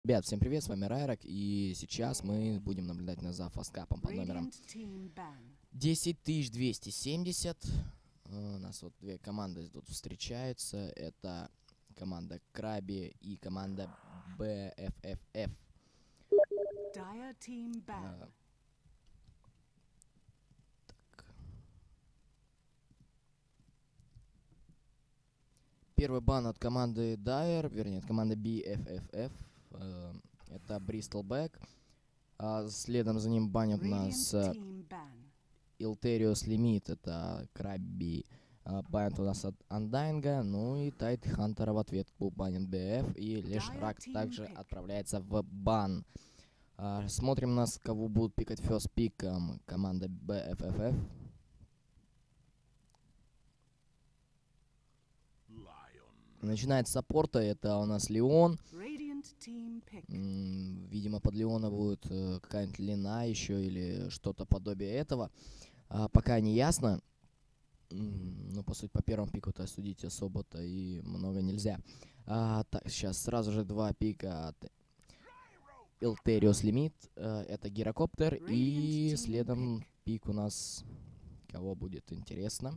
Ребят, всем привет, с вами Райрок, и сейчас мы будем наблюдать за фаскапом под номером 10270. У нас вот две команды тут встречаются, это команда Краби и команда BFFF. Первый бан от команды Dire, вернее, от команды BFFF. Это Bristleback. Следом за ним банят нас Ilterios Limit, это Крабби. Банят у нас от Undying, ну и Тайд Хантера в ответ банит BF, и лишь Рак также отправляется в бан. Смотрим нас, кого будут пикать first пиком команда BFFF. Начинает с саппорта, это у нас Леон. Видимо, под Леона будет какая-нибудь Лина еще или что-то подобие этого. Пока не ясно. Ну, по сути, по первому пику-то судить особо-то и много нельзя. Так, сейчас сразу же два пика от Ilterios Limit. Это Гирокоптер. И следом пик у нас... Кого будет интересно?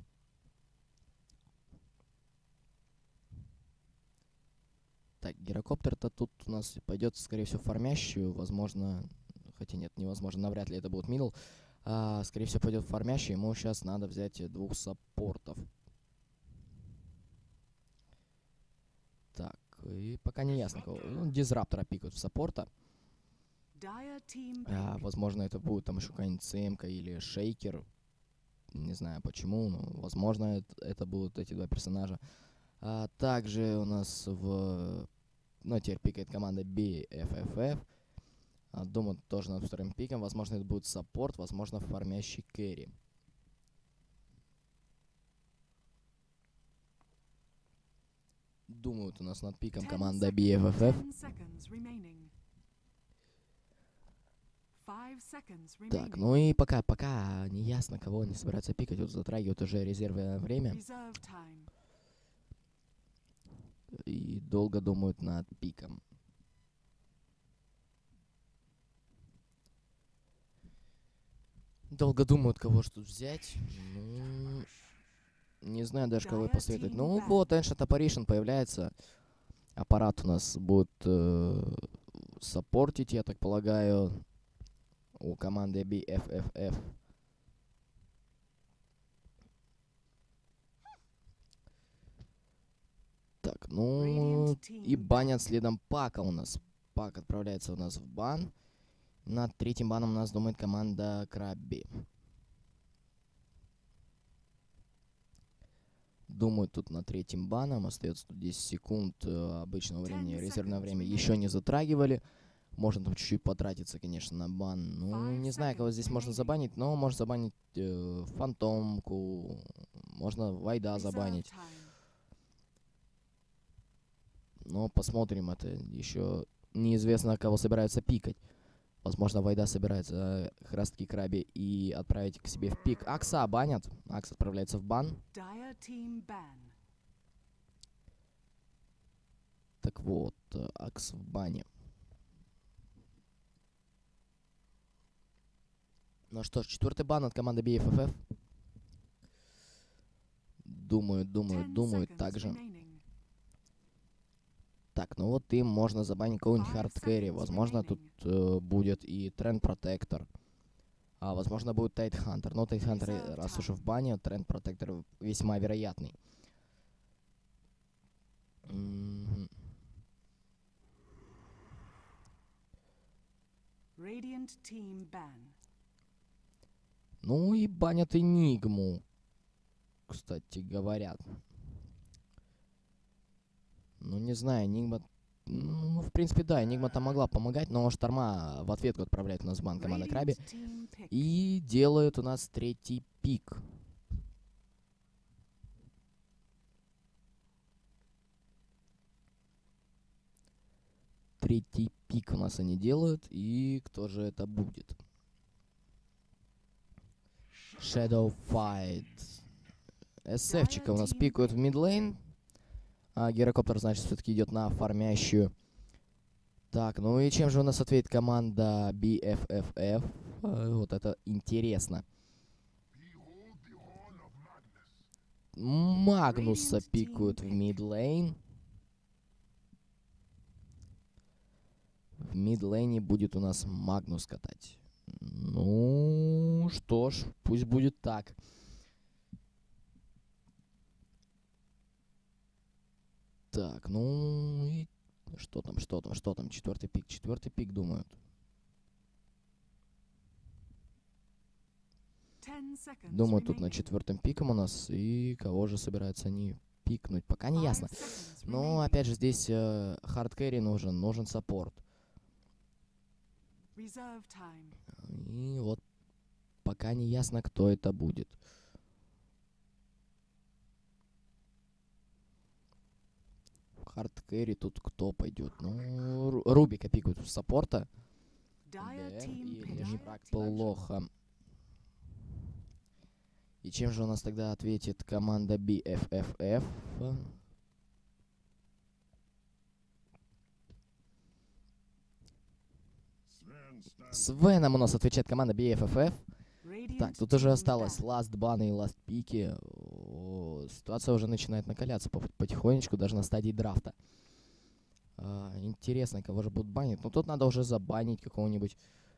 Так, Гирокоптер-то тут у нас пойдет, скорее всего, фармящую, возможно, хотя нет, невозможно, навряд ли это будет мидл. Скорее всего, пойдет фармящий, ему сейчас надо взять двух саппортов. Так, и пока не ясно, кого. Ну, Дизраптора пикают в саппорта. Возможно, это будет там еще какая-нибудь ЦМ-ка или Шейкер. Не знаю почему, но возможно, это будут эти два персонажа. Также у нас ну, теперь пикает команда BFFF. Думаю, тоже над вторым пиком. Возможно, это будет саппорт, возможно, фармящий кэрри. Думают у нас над пиком команда BFFF. Так, ну и пока не ясно, кого они собираются пикать. Вот затрагивают уже резервное время. И долго думают над пиком. Долго думают, кого же тут взять. Ну, не знаю даже, кого посоветовать. Ну вот, Ancient Apparition появляется. Аппарат у нас будет саппортить, я так полагаю, у команды BFFF. Так, ну и банят следом Пака у нас. Пак отправляется у нас в бан. Над третьим баном у нас думает команда Крабби. Думаю, тут над третьим баном остается 10 секунд обычного времени, резервное время еще не затрагивали. Можно там чуть-чуть потратиться, конечно, на бан. Ну, не знаю, кого здесь можно забанить, но можно забанить Фантомку, можно Вайда забанить. Но посмотрим, это еще неизвестно, кого собираются пикать. Возможно, Вайда собирается как раз таки Краби и отправить к себе в пик. Акса банят. Акс отправляется в бан. Так вот, Акс в бане. Ну что ж, четвертый бан от команды BFFF. Думаю, также. Так, ну вот им можно забанить какого-нибудь хардкэри. Возможно, тут будет и Тренд Протектор. Возможно, будет Тайд Хантер. Но Тайд Хантер, раз уж в бане, Тренд Протектор весьма вероятный. Ну и банят Энигму, кстати говоря. Ну, не знаю, Энигма... Ну, в принципе, да, Энигма-то могла помогать, но Шторма в ответку отправляет у нас в бан команда Краби. И делают у нас третий пик. Третий пик у нас они делают. И кто же это будет? Shadow Fight. SF-чика у нас пикают в мидлейн. Гирокоптер, значит, все-таки идет на фармящую. Так, ну и чем же у нас ответит команда BFFF? Вот это интересно. Магнуса пикают в мидлейн. В мидлейне будет у нас Магнус катать. Ну, что ж, пусть будет так. Так, ну и что там? Четвертый пик, думают. Думаю, тут на четвертом пиком у нас. И кого же собираются они пикнуть? Пока не ясно. Но, опять же, здесь хардкэрри нужен саппорт. И вот пока не ясно, кто это будет. Хардкэрри тут кто пойдет? Ну, Рубика пикают в саппорта. И не так плохо. И чем же у нас тогда ответит команда BFFF? С Веном у нас отвечает команда BFFF. Так, тут уже осталось Last Ban и Last Пики. Ситуация уже начинает накаляться потихонечку, даже на стадии драфта. Интересно, кого же будут банить. Но тут надо уже забанить какого-нибудь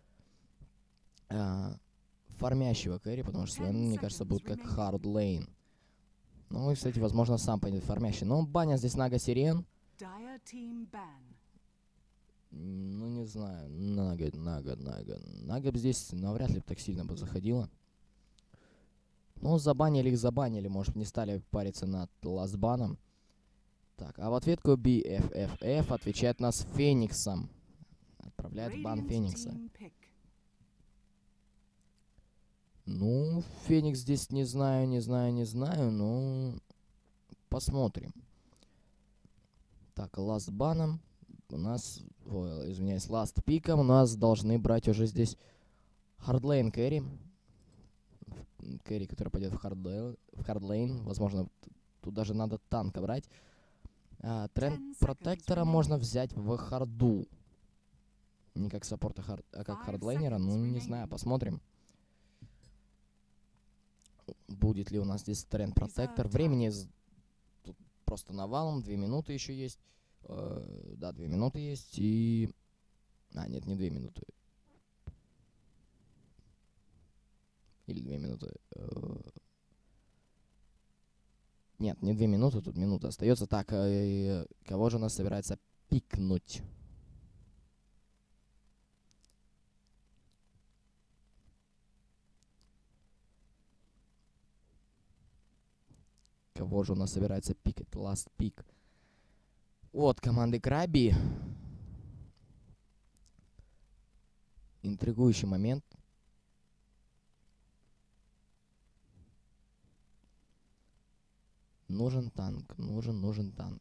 фармящего кэрри, потому что Свен, мне кажется, будет как Hard Lane. Ну и, кстати, возможно, сам пойдет фармящий. Но баня здесь Нага Сирен. Ну, не знаю. Нага здесь навряд ли так сильно бы заходила. Ну, забанили их забанили. Может, не стали париться над ластбаном. Так, а в ответку BFFF отвечает нас Фениксом. Отправляет бан Феникса. Ну, Феникс здесь не знаю, но посмотрим. Так, ластбаном у нас, извиняюсь, ласт пиком у нас должны брать уже здесь хардлейн кэрри. Кэрри, который пойдет в хардлейн. Возможно, тут даже надо танка брать. Тренд протектора можно взять в харду. Не как саппорта, а как хардлейнера. Ну, не знаю, посмотрим. Будет ли у нас здесь тренд протектор. Времени тут просто навалом. 2 минуты еще есть. Да, 2 минуты есть. И... нет, не 2 минуты. Или 2 минуты. Нет, не 2 минуты, тут минута остается. Так, кого же у нас собирается пикнуть? Кого же у нас собирается пикать? Last pick. От команды Краби. Интригующий момент. Нужен танк. Нужен танк.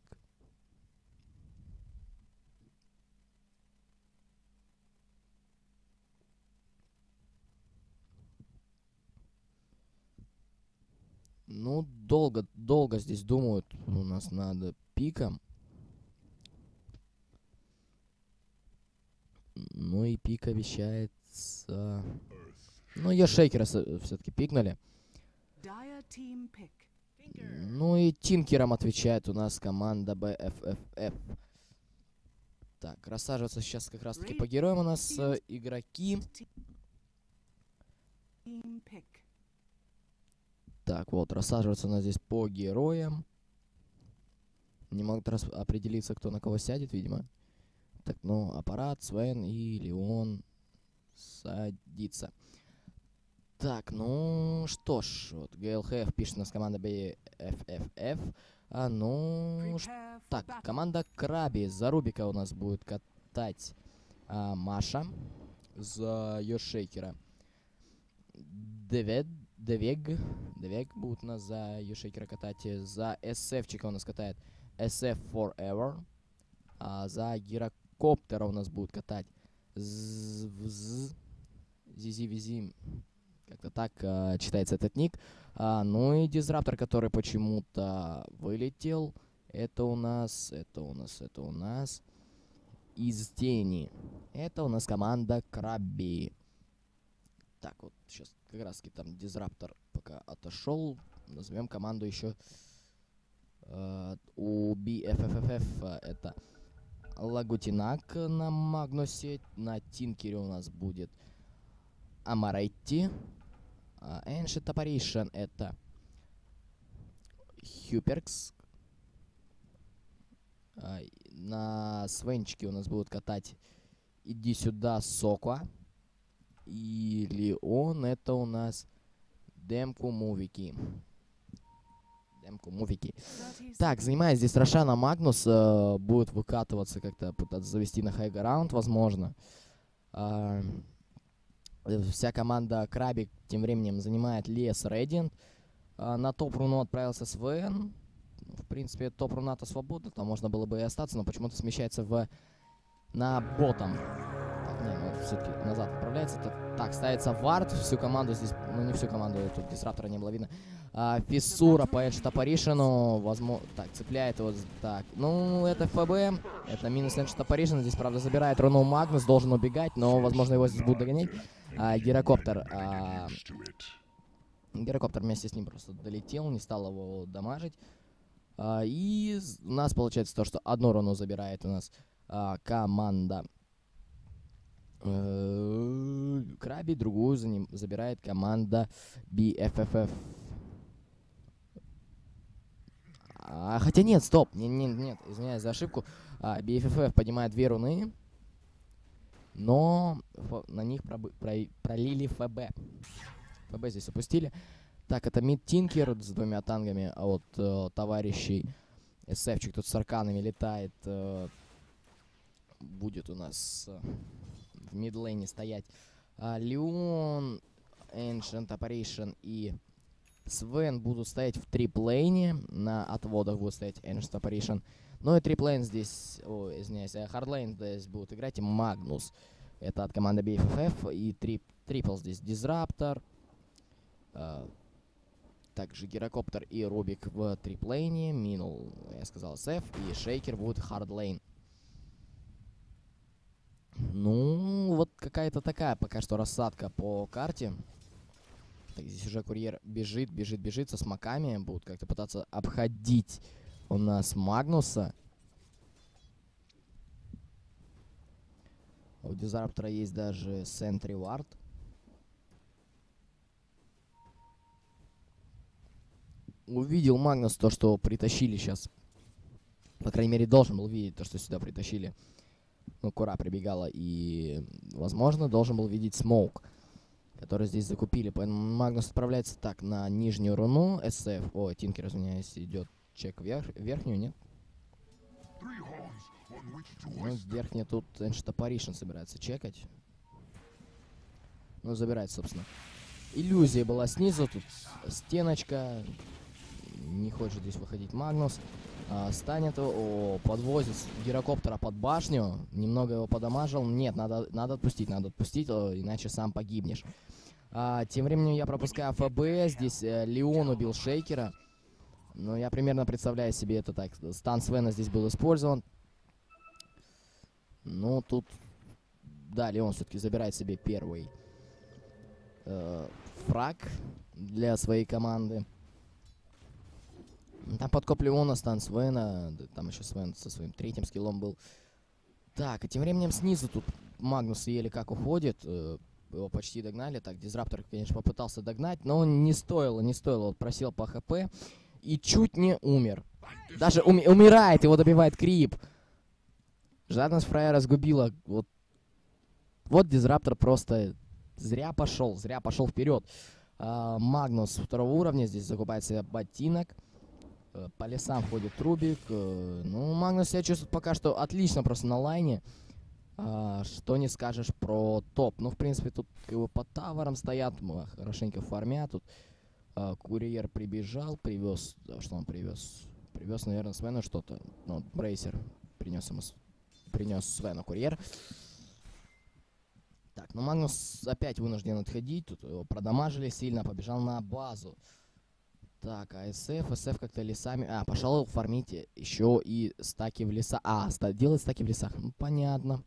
Ну, долго здесь думают у нас над пиком. Ну и пик обещается... Ну, ее шейкера все-таки пикнули. Ну и тинкером отвечает у нас команда BFFF. Так, рассаживаться сейчас как раз-таки по героям у нас игроки. Так, вот, рассаживаться у нас здесь по героям. Не могут определиться, кто на кого сядет, видимо. Так, ну, аппарат, Свен и Леон садится. Так, ну, что ж, вот, GLHF пишет у нас команда BFFF. Так, команда Краби за Рубика у нас будет катать Маша за Йошейкера. Девег будет у нас за Йошейкера катать. За SF-чика у нас катает SF Forever. А за Гирокоптера у нас будет катать Зизи-Визи. Как-то так читается этот ник. Ну и Дизраптор, который почему-то вылетел. Это у нас. из тени. Это у нас команда Крабби. Так, вот сейчас как раз таки там Дизраптор пока отошел. Назовем команду еще у BFFF. Это Лагутинак на Магнусе. На Тинкере у нас будет Амарайти. Ancient Apparition это Хюперкс. На Свенчике у нас будут катать Иди сюда Соква. Или он это у нас Демку Мувики. Так, занимаясь здесь Рошана, Магнус будет выкатываться, как-то пытаться завести на хайграунд, возможно. Вся команда Крабик тем временем занимает лес Рединт. На топ-руну отправился Свен. В принципе, топ-руна-то свободна, там можно было бы и остаться, но почему-то смещается на ботом. Так, не, ну все-таки назад отправляется. Так, ставится вард, всю команду здесь, ну не всю команду, тут дисраптора не было видно. Фиссура по Ancient Apparition, возможно, так, цепляет его, так, ну это ФБ, это минус Ancient Apparition, здесь, правда, забирает руну Магнус, должен убегать, но, возможно, его здесь будут догонять. Гирокоптер вместе с ним просто долетел, не стал его дамажить. И у нас получается то, что одну руну забирает у нас команда Краби, другую забирает команда BFFF. Хотя нет, стоп, нет, извиняюсь за ошибку. BFFF поднимает 2 руны, но на них пролили ФБ. ФБ здесь опустили. Так, это мид Тинкер с 2 тангами от товарищей. СФчик тут с арканами летает. Будет у нас в мидлейне стоять Леон, Ancient Apparition и Свен будут стоять в триплейне. На отводах будет стоять Ancient Apparition. Ну и триплейн здесь, извиняюсь, хардлейн здесь будут играть и Магнус. Это от команды BFFF. И трипл здесь Дизраптор. Также Гирокоптер и Рубик в триплейне. Минул, я сказал, СФ. И Шейкер будет хардлейн. Ну, вот какая-то такая пока что рассадка по карте. Так, здесь уже курьер бежит со смоками. Будут как-то пытаться обходить у нас Магнуса. У Дизраптора есть даже Sentry Ward. Увидел Магнус то, что притащили сейчас. По крайней мере, должен был видеть то, что сюда притащили. Ну, Кура прибегала и, возможно, должен был видеть Смоук, который здесь закупили. Поэтому Магнус отправляется так на нижнюю руну. СФ, Тинкер, извиняюсь, идет чек верхнюю, нет? Ну, верхняя тут Ancient Apparition собирается чекать. Ну, забирает, собственно. Иллюзия была снизу, тут стеночка. Не хочет здесь выходить Магнус. Станет его, подвозит Гирокоптера под башню. Немного его подамажил. Нет, надо отпустить, иначе сам погибнешь. Тем временем я пропускаю ФБ. Здесь Леон убил Шейкера. Ну, я примерно представляю себе это так. Стан Свена здесь был использован. Ну, тут... Да, Леон все-таки забирает себе первый фраг для своей команды. Там подкоп Леона, стан Свена. Там еще Свен со своим 3-м скиллом был. Так, а тем временем снизу тут Магнус еле как уходит. Его почти догнали. Так, Дизраптор, конечно, попытался догнать, но не стоило. Вот просел по ХП и чуть не умер. Даже умирает, его добивает Крип. Жадность фраера сгубила. Вот Дизраптор просто зря пошел вперед. Магнус 2-го уровня здесь закупает себе ботинок. По лесам ходит Рубик. Ну, Магнус себя чувствует пока что отлично просто на лайне. Что не скажешь про топ. Ну, в принципе, тут как бы по таверам стоят, хорошенько фармят. Тут курьер прибежал, привез... Что он привез? Привез, наверное, Свену что-то. Ну, Брейсер принес Свену курьер. Так, ну Магнус опять вынужден отходить. Тут его продамажили сильно, побежал на базу. Так, а СФ как-то лесами... А, пошел фармить еще и стаки в лесах. А, делать стаки в лесах. Ну, понятно.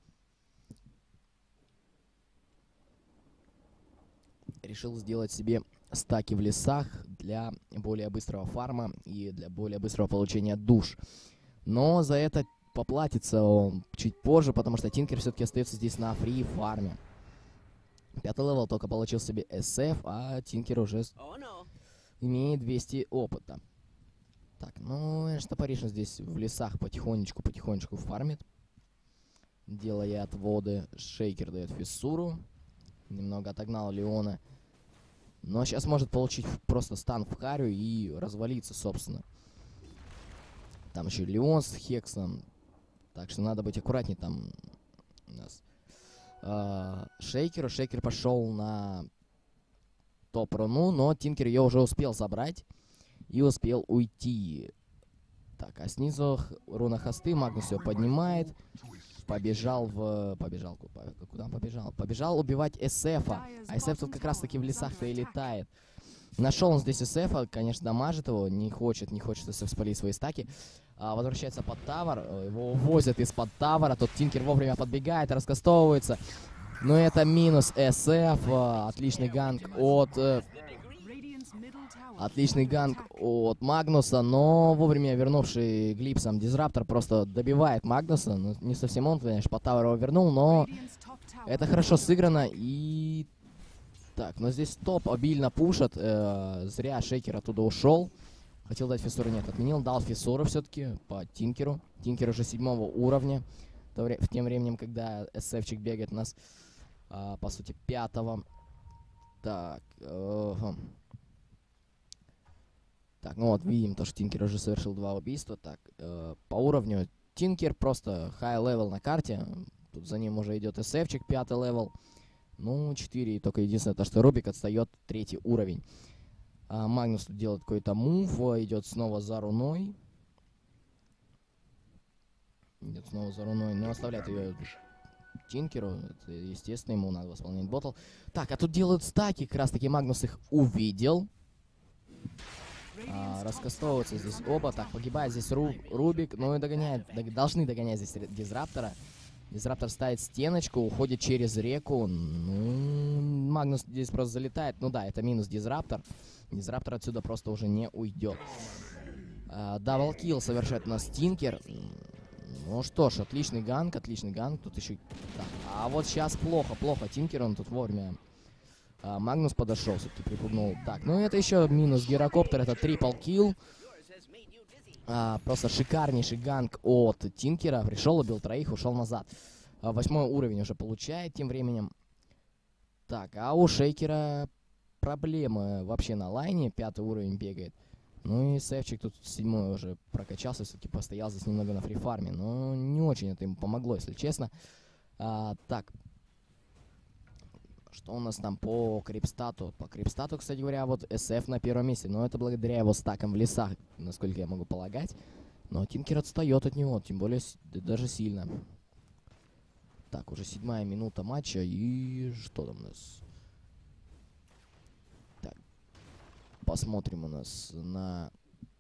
Решил сделать себе стаки в лесах для более быстрого фарма и для более быстрого получения душ. Но за это поплатится он чуть позже, потому что Тинкер все-таки остается здесь на фри фарме. 5-й левел только получил себе СФ, а Тинкер уже имеет 200 опыта. Так, ну, Штопоришин здесь в лесах потихонечку фармит, делая отводы. Шейкер дает фиссуру. Немного отогнал Леона. Но сейчас может получить просто стан в харю и развалиться, собственно. Там еще Леон с Хексом. Так что надо быть аккуратней там у нас. Шейкеру. Шейкер пошел на топ-руну, но Тинкер ее уже успел забрать и успел уйти. Так, а снизу руна хосты. Магнус ее поднимает. Побежал куда он побежал? Побежал убивать СФа. А СФ тут как раз таки в лесах-то и летает. Нашел он здесь СФа, конечно, дамажит его. Не хочет СФ спалить свои стаки. Возвращается под тавер. Его увозят из-под тавера. Тут Тинкер вовремя подбегает, раскастовывается. Но это минус СФ. Отличный ганг от... Отличный ганг от Магнуса, но вовремя вернувший Глипсом Дизраптор просто добивает Магнуса. Ну, не совсем он, конечно, по таверу вернул, но это хорошо сыграно. И так, но здесь топ обильно пушат. Зря Шейкер оттуда ушел. Хотел дать фиссуру, нет, отменил. Дал фиссуру все-таки по Тинкеру. Тинкер уже 7-го уровня. Тем временем, когда СФчик бегает у нас, по сути, 5-го. Так, так, ну вот, видим, то, что Тинкер уже совершил 2 убийства. Так, по уровню Тинкер просто high-level на карте. Тут за ним уже идет СФчик, 5-й левел. Ну, 4, и только единственное, то, что Рубик отстает 3-й уровень. Магнус тут делает какой-то мув, идет снова за руной. Но оставляет ее Тинкеру. Это, естественно, ему надо восполнять ботл. Так, а тут делают стаки, как раз таки Магнус их увидел. Раскастовываются здесь оба. Так, погибает здесь Рубик. Ну и должны догонять здесь Дизраптора. Дизраптор ставит стеночку, уходит через реку. Ну, Магнус здесь просто залетает. Ну да, это минус Дизраптор. Дизраптор отсюда просто уже не уйдет. Даблкилл совершает у нас Тинкер. Ну что ж, отличный ганг. Тут еще... Так, а вот сейчас плохо. Тинкер, он тут вовремя... Магнус подошел, все-таки припугнул. Так, ну это еще минус гирокоптер, это трипл килл. Просто шикарнейший ганг от Тинкера. Пришел, убил 3, ушел назад. 8-й уровень уже получает тем временем. Так, а у Шейкера проблемы вообще на лайне. 5-й уровень бегает. Ну и Севчик тут 7-й уже прокачался, все-таки постоял здесь немного на фрифарме. Но не очень это ему помогло, если честно. Так. Что у нас там по крипстату? По крипстату, кстати говоря, вот СФ на 1-м месте. Но это благодаря его стакам в лесах, насколько я могу полагать. Но Тинкер отстает от него, тем более даже сильно. Так, уже 7-я минута матча. И что там у нас? Так, посмотрим у нас на...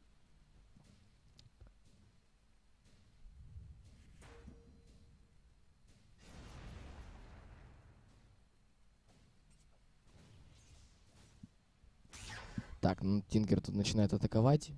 Так, ну Тинкер тут начинает атаковать.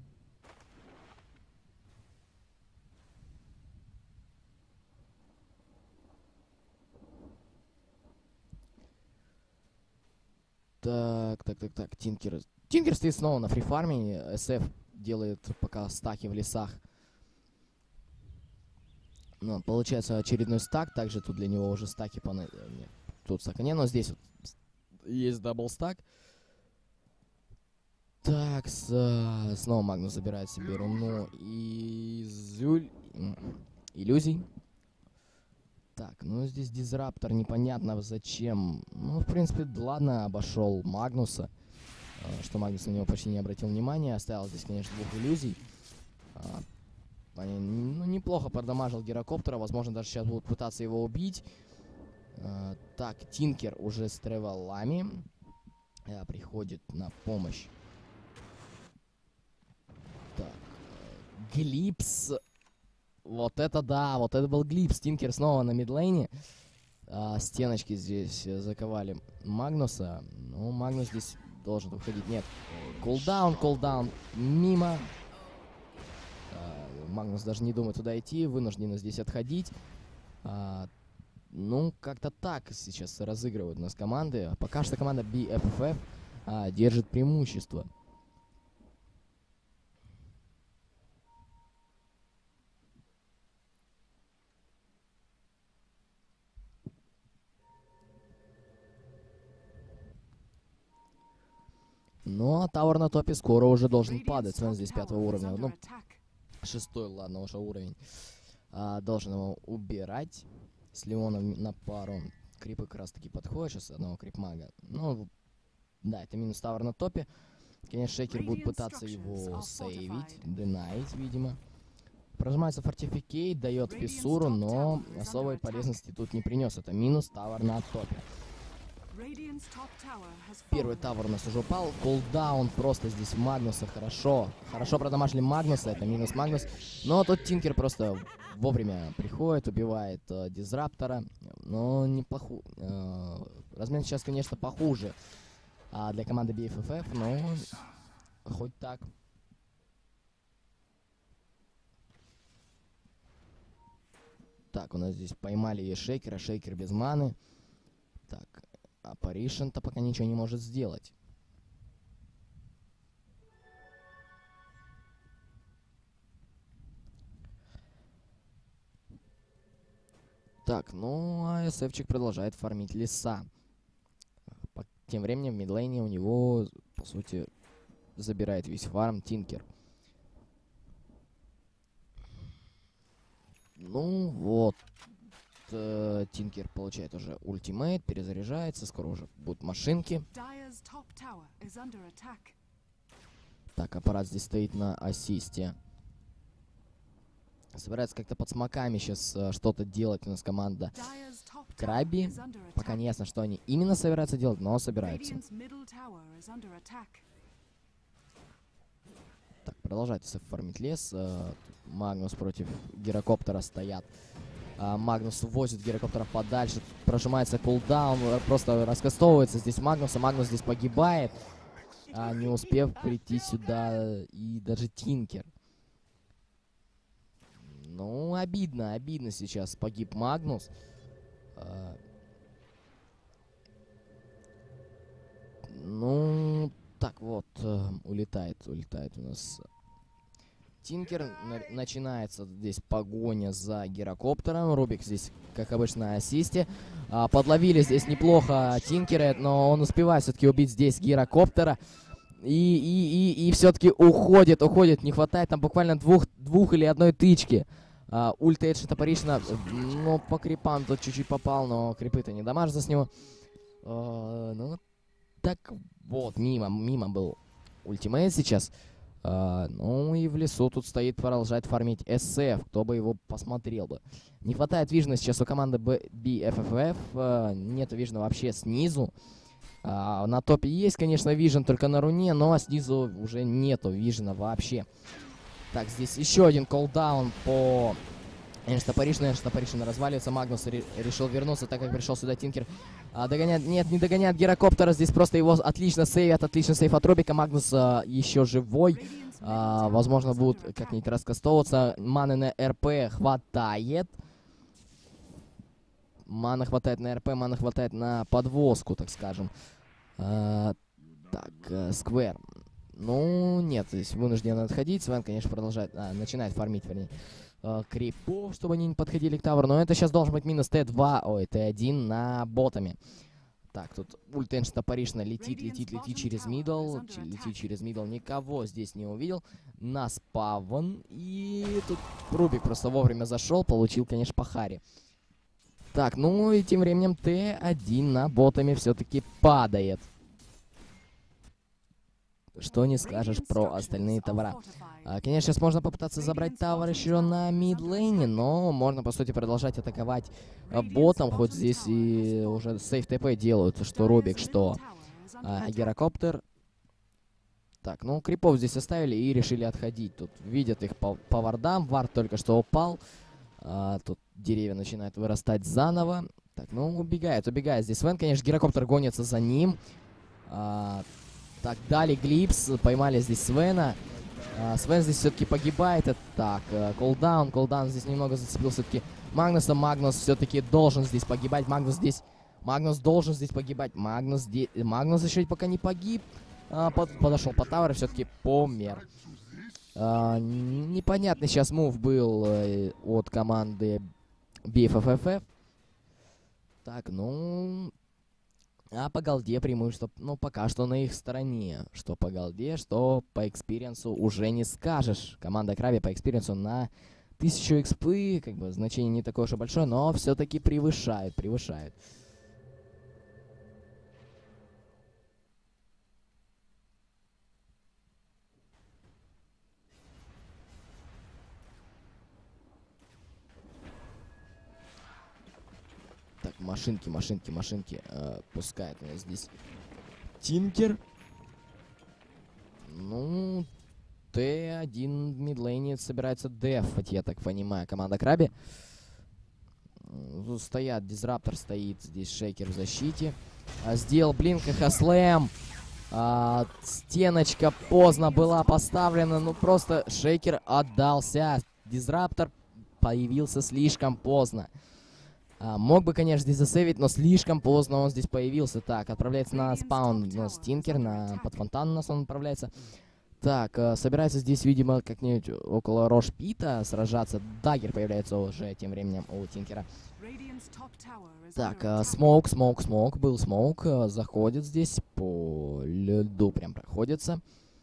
Так, Тинкер стоит снова на фрифарме. СФ делает пока стаки в лесах. Ну, получается очередной стак. Также тут для него уже стаки тут стака не, но здесь вот есть дабл стак. Так, снова Магнус забирает себе руну из иллюзий. Так, ну здесь Дизраптор, непонятно зачем. Ну, в принципе, ладно, обошел Магнуса. Что Магнус на него почти не обратил внимания. Оставил здесь, конечно, 2 иллюзий. Ну, неплохо продамажил гирокоптера. Возможно, даже сейчас будут пытаться его убить. Так, Тинкер уже с тревелами приходит на помощь Глипс. Вот это да, вот это был глипс. Тинкер снова на мидлейне. Стеночки здесь заковали Магнуса. Ну, Магнус здесь должен выходить. Нет. Кулдаун. Мимо. Магнус даже не думает туда идти. Вынуждены здесь отходить. Ну, как-то так сейчас разыгрывают у нас команды. Пока что команда BFF держит преимущество. Ну, а Тауэр на топе скоро уже должен падать. Смотри, здесь 5-го уровня. Ну, 6-й, ладно, уже уровень. Должен его убирать. С Леоном на пару. Крипы как раз таки подходят сейчас одного крипмага. Ну, да, это минус Тауэр на топе. Конечно, Шейкер будет пытаться его сейвить. Денайт, видимо. Прожимается фортификейт, дает фиссуру, но особой полезности тут не принес. Это минус Тауэр на топе. Первый тавер у нас уже упал. Кулдаун просто здесь Магнуса. Хорошо продамажили Магнуса. Это минус Магнус. Но тут Тинкер просто вовремя приходит, убивает Дизраптора. Но неплохо. Размен сейчас, конечно, похуже для команды BFF, но хоть так. Так, у нас здесь поймали Шейкера. Шейкер без маны. Так. А Паришин-то пока ничего не может сделать. Так, ну а СФчик продолжает фармить леса. Тем временем в мидлейне у него, по сути, забирает весь фарм Тинкер. Ну вот. Тинкер получает уже ультимейт, перезаряжается, скоро уже будут машинки. Так, аппарат здесь стоит на ассисте. Собирается как-то под смоками сейчас что-то делать у нас команда Краби. Пока не ясно, что они именно собираются делать, но собираются. Так, продолжается фармить лес. Магнус против Гирокоптера стоят. Магнус увозит Гирокоптера подальше. Прожимается кулдаун. Просто раскастовывается здесь Магнуса. Магнус здесь погибает. Не успев прийти сюда и даже Тинкер. Ну, обидно сейчас погиб Магнус. Ну, так вот, улетает у нас Тинкер. Начинается здесь погоня за Гирокоптером. Рубик здесь, как обычно, на ассисте. Подловили здесь неплохо Тинкера, но он успевает все-таки убить здесь Гирокоптера. И все-таки уходит. Не хватает там буквально двух или одной тычки. Ульт Эдж Топоришина, ну, по крипам тут чуть-чуть попал, но крипы-то не дамажатся с него. Ну, так вот, мимо был ультимейт сейчас. Ну и в лесу тут стоит, продолжает фармить СФ, кто бы его посмотрел бы. Не хватает вижена сейчас у команды BFF, нету вижена вообще снизу. На топе есть, конечно, вижен только на руне, но снизу уже нету вижена вообще. Так, здесь еще один колдаун по Энштопоришину. Энштопоришин разваливается. Магнус решил вернуться, так как пришел сюда Тинкер. Догоняет, нет, не догоняет Гирокоптера. Здесь просто его отлично сейвят. Отлично сейв от Рубика. Магнус еще живой. Возможно, будут как-нибудь раскастовываться. Маны на РП хватает. Мана хватает на РП, мана хватает на подвозку, так скажем. Так, Сквер. Ну, нет, здесь вынужден отходить. Свен, конечно, продолжает, начинает фармить, вернее, крипов, чтобы они не подходили к таверу. Но это сейчас должен быть минус Т2, ой, Т1 на ботами. Так, тут ульт Энштопоришина летит через мидл. Летит через мидл, никого здесь не увидел. На спавн. И тут Рубик просто вовремя зашел, получил, конечно, по харе. Так, ну и тем временем Т1 на ботами все-таки падает. Что не скажешь про остальные товара. Конечно, сейчас можно попытаться забрать тавер еще на мидлейне, но можно, по сути, продолжать атаковать ботом, хоть здесь и уже сейф ТП делают, что Рубик, что Гирокоптер. Так, ну крипов здесь оставили и решили отходить. Тут видят их по вардам. Вард только что упал. Тут деревья начинают вырастать заново. Так, ну убегает. Здесь Свен, конечно, гирокоптер гонится за ним. Так, дали глипс. Поймали здесь Свена. Свен здесь все-таки погибает. Так, колдаун здесь немного зацепил все-таки Магнуса. Магнус все-таки должен здесь погибать. Магнус должен здесь погибать. Магнус еще пока не погиб. Подошел по таверу, все-таки помер. Непонятный сейчас мув был от команды BFFF. Так, ну... А по голде преимущество, ну, пока что на их стороне. Что по голде, что по экспириенсу уже не скажешь. Команда Краби по экспириенсу на 1000 экспы, как бы, значение не такое уж и большое, но все-таки превышает. Так, машинки. Пускает у нас здесь Тинкер. Ну, Т1 в мидлейне собирается дефать, я так понимаю, команда Краби. Стоят, Дизраптор стоит, здесь Шейкер в защите. Сделал блинк Хаслэм. Стеночка поздно была поставлена, ну просто Шейкер отдался. Дизраптор появился слишком поздно. Мог бы, конечно, здесь засейвить, но слишком поздно он здесь появился. Так, отправляется на спаун у нас Тинкер, под фонтан у нас он отправляется. Так, собирается здесь, видимо, как-нибудь около Рошпита сражаться. Даггер появляется уже тем временем у Тинкера. Так, смоук, был смоук, заходит здесь, по льду прям проходится.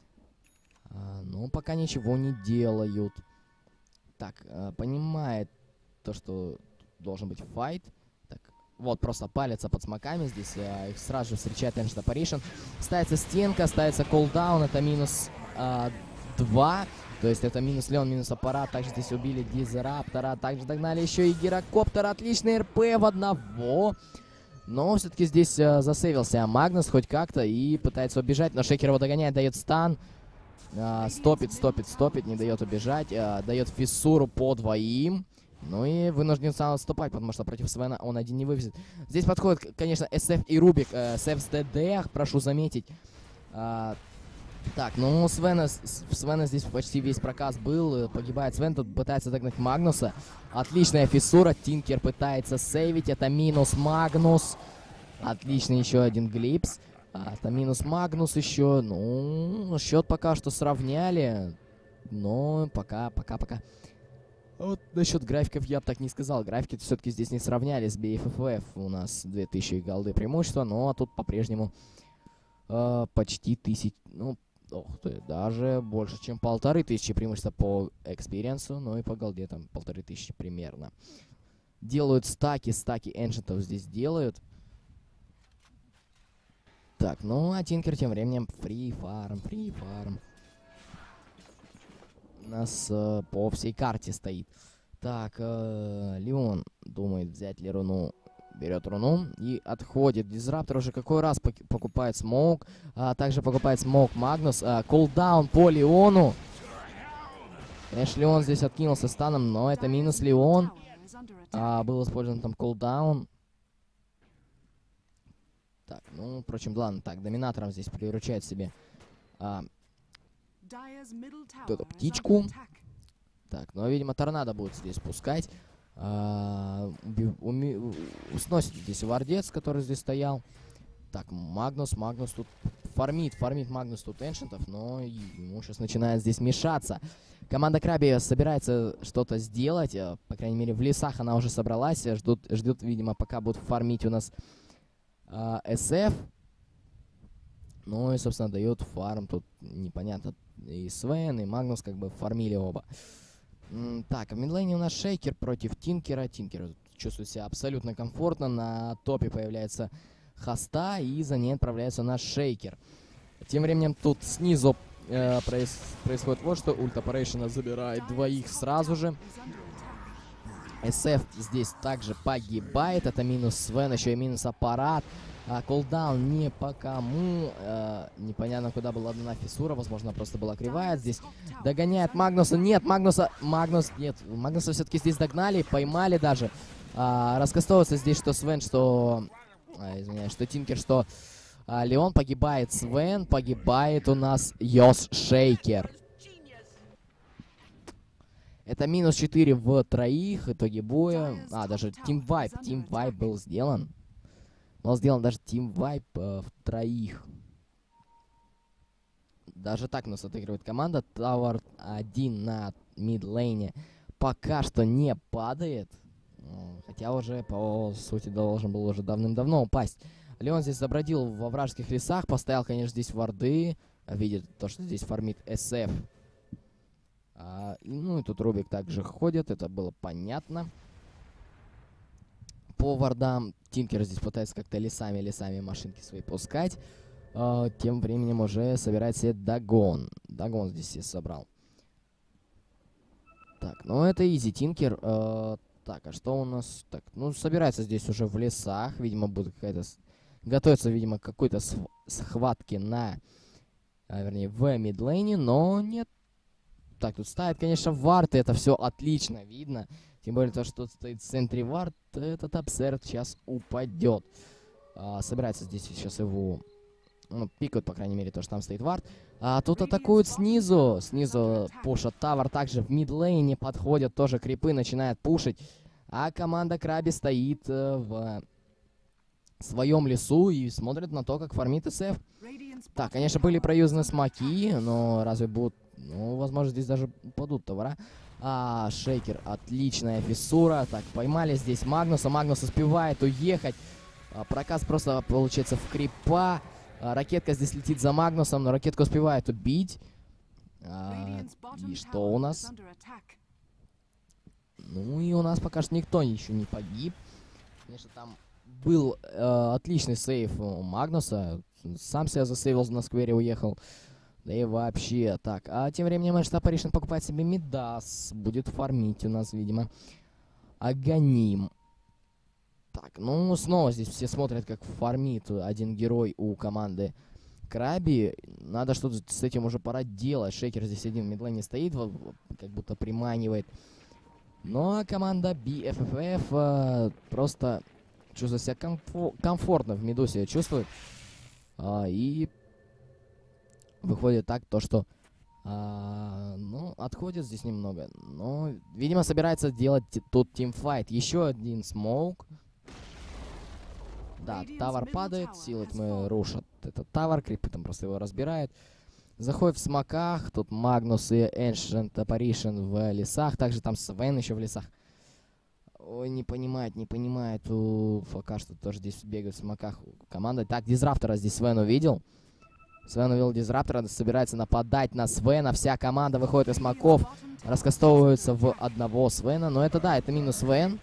Но пока ничего не делают. Так, понимает то, что должен быть файт. Так, вот просто палится под смоками здесь. Их сразу же встречает Эншта Паришн. Ставится стенка, ставится колдаун. Это минус 2. То есть это минус Леон, минус аппарат. Также здесь убили Дизраптора. Также догнали еще и гирокоптер. Отличный РП в одного. Но все-таки здесь засейвился Магнус хоть как-то и пытается убежать. Но Шейкер его догоняет, дает стан. Стопит, не дает убежать. Дает фиссуру по двоим. Ну и вынужден сам отступать, потому что против Свена он один не вывезет. Здесь подходит, конечно, SF и Рубик. SF с ДД, прошу заметить. Так, ну у Свена здесь почти весь проказ был. Погибает Свен, тут пытается догнать Магнуса. Отличная фиссура. Тинкер пытается сейвить. Это минус Магнус. Отличный еще один глипс. Это минус Магнус еще. Ну, счет пока что сравняли. Но пока. Вот насчет графиков я бы так не сказал. Графики все-таки здесь не сравняли с BFFF. У нас 2000 голды преимущества, но тут по-прежнему почти 1000. Ну, даже больше, чем 1500 преимущества по экспириенсу. Ну и по голде там 1500 примерно. Делают стаки эншентов здесь делают. Так, ну а Тинкер тем временем фри фарм. У нас по всей карте стоит. Так, Леон думает взять ли руну. Берет руну и отходит. Дизраптор уже какой раз покупает смоук. Также покупает смоук Магнус. Кулдаун по Леону. Конечно, Леон здесь откинулся станом, но это минус Леон. Был использован там кулдаун. Так, ну, впрочем, ладно. Так, доминатором здесь приручает себе эту птичку. Так, ну, видимо, торнадо будет здесь пускать. Сносит здесь вардец, который здесь стоял. Так, Магнус тут фармит Магнус тут эншентов, но ему сейчас начинает здесь мешаться. Команда Краби собирается что-то сделать, по крайней мере в лесах она уже собралась, ждут, видимо, пока будут фармить у нас SF. Ну и, собственно, дает фарм тут непонятно. И Свен, и Магнус как бы фармили оба. Так, в мидлейне у нас Шейкер против Тинкера. Тинкер чувствует себя абсолютно комфортно. На топе появляется Хаста, и за ней отправляется наш Шейкер. Тем временем тут снизу происходит вот что. Ульт Опарейшена забирает двоих сразу же. SF здесь также погибает. Это минус Свен, еще и минус аппарат. Кулдаун не по кому. Непонятно, куда была дана фиссура. Возможно, просто была кривая. Здесь догоняет Магнуса. Нет, Магнуса все-таки здесь догнали, поймали даже. Раскастовывается здесь что Свен, что... извиняюсь, что Тинкер, что Леон. Погибает Свен. Погибает у нас Йос Шейкер. Это минус 4 в троих. Итоги боя. Даже тимвайп. Тимвайп был сделан. Был сделан даже тимвайп в троих. Даже так нас отыгрывает команда. Тавер 1 на мидлейне пока что не падает. Хотя уже, по сути, должен был уже давным-давно упасть. Леон здесь забродил во вражеских лесах. Поставил, конечно, здесь варды. Видит то, что здесь фармит SF. Ну и тут Рубик также ходит. Это было понятно. По вардам Тинкер здесь пытается как-то лесами машинки свои пускать. Тем временем уже собирает себе Дагон. Дагон здесь себе собрал. Так, ну это изи Тинкер. Так, а что у нас? Так, ну собирается здесь уже в лесах. Видимо, будет какая-то... Готовится, видимо, к какой-то схватке на... вернее, в мидлейне, но нет. Так, тут ставит, конечно, вард, и это все отлично видно. Тем более то, что тут стоит в центре вард, этот абсерт сейчас упадет. Собирается здесь сейчас его... Ну, пикают, по крайней мере, то, что там стоит вард. Тут атакуют снизу. Снизу пушат тавер. Также в мидлейне подходят тоже крипы, начинают пушить. А команда Краби стоит в своем лесу и смотрит на то, как фармит SF. Так, конечно, были проюзаны смоки, но разве будут... Ну, возможно, здесь даже упадут товара. Шейкер, отличная фиссура. Так, поймали здесь Магнуса. Магнус успевает уехать. Проказ просто получается в крипа. Ракетка здесь летит за Магнусом, но ракетка успевает убить. И что у нас? Ну и у нас пока что никто еще не погиб. Конечно, там был отличный сейв у Магнуса. Сам себя засейвил, на сквере уехал. Да и вообще. Так, а тем временем Эштапаришн покупает себе Мидас. Будет фармить у нас, видимо, Аганим. Так, ну снова здесь все смотрят, как фармит один герой у команды Краби. Надо что-то с этим уже пора делать. Шейкер здесь один в мидлейне стоит, как будто приманивает. Но команда BFFF просто чувствует себя комфортно в миду себя чувствует. И выходит так, то что ну, отходит здесь немного. Но, видимо, собирается делать тут тимфайт. Еще один смоук. Да, тавер падает, силы тьмы рушат этот тавер, крипы там просто его разбирают. Заходит в смоках, тут Магнус и Ancient Apparition в лесах, также там Свен еще в лесах. Ой, не понимает, пока что тоже здесь бегают в смоках команда. Так, Дизраптора здесь Свен увидел. Свен увидел Дизраптора, собирается нападать на Свена. Вся команда выходит из смоков, раскастовываются в одного Свена. Но это да, это минус Свен.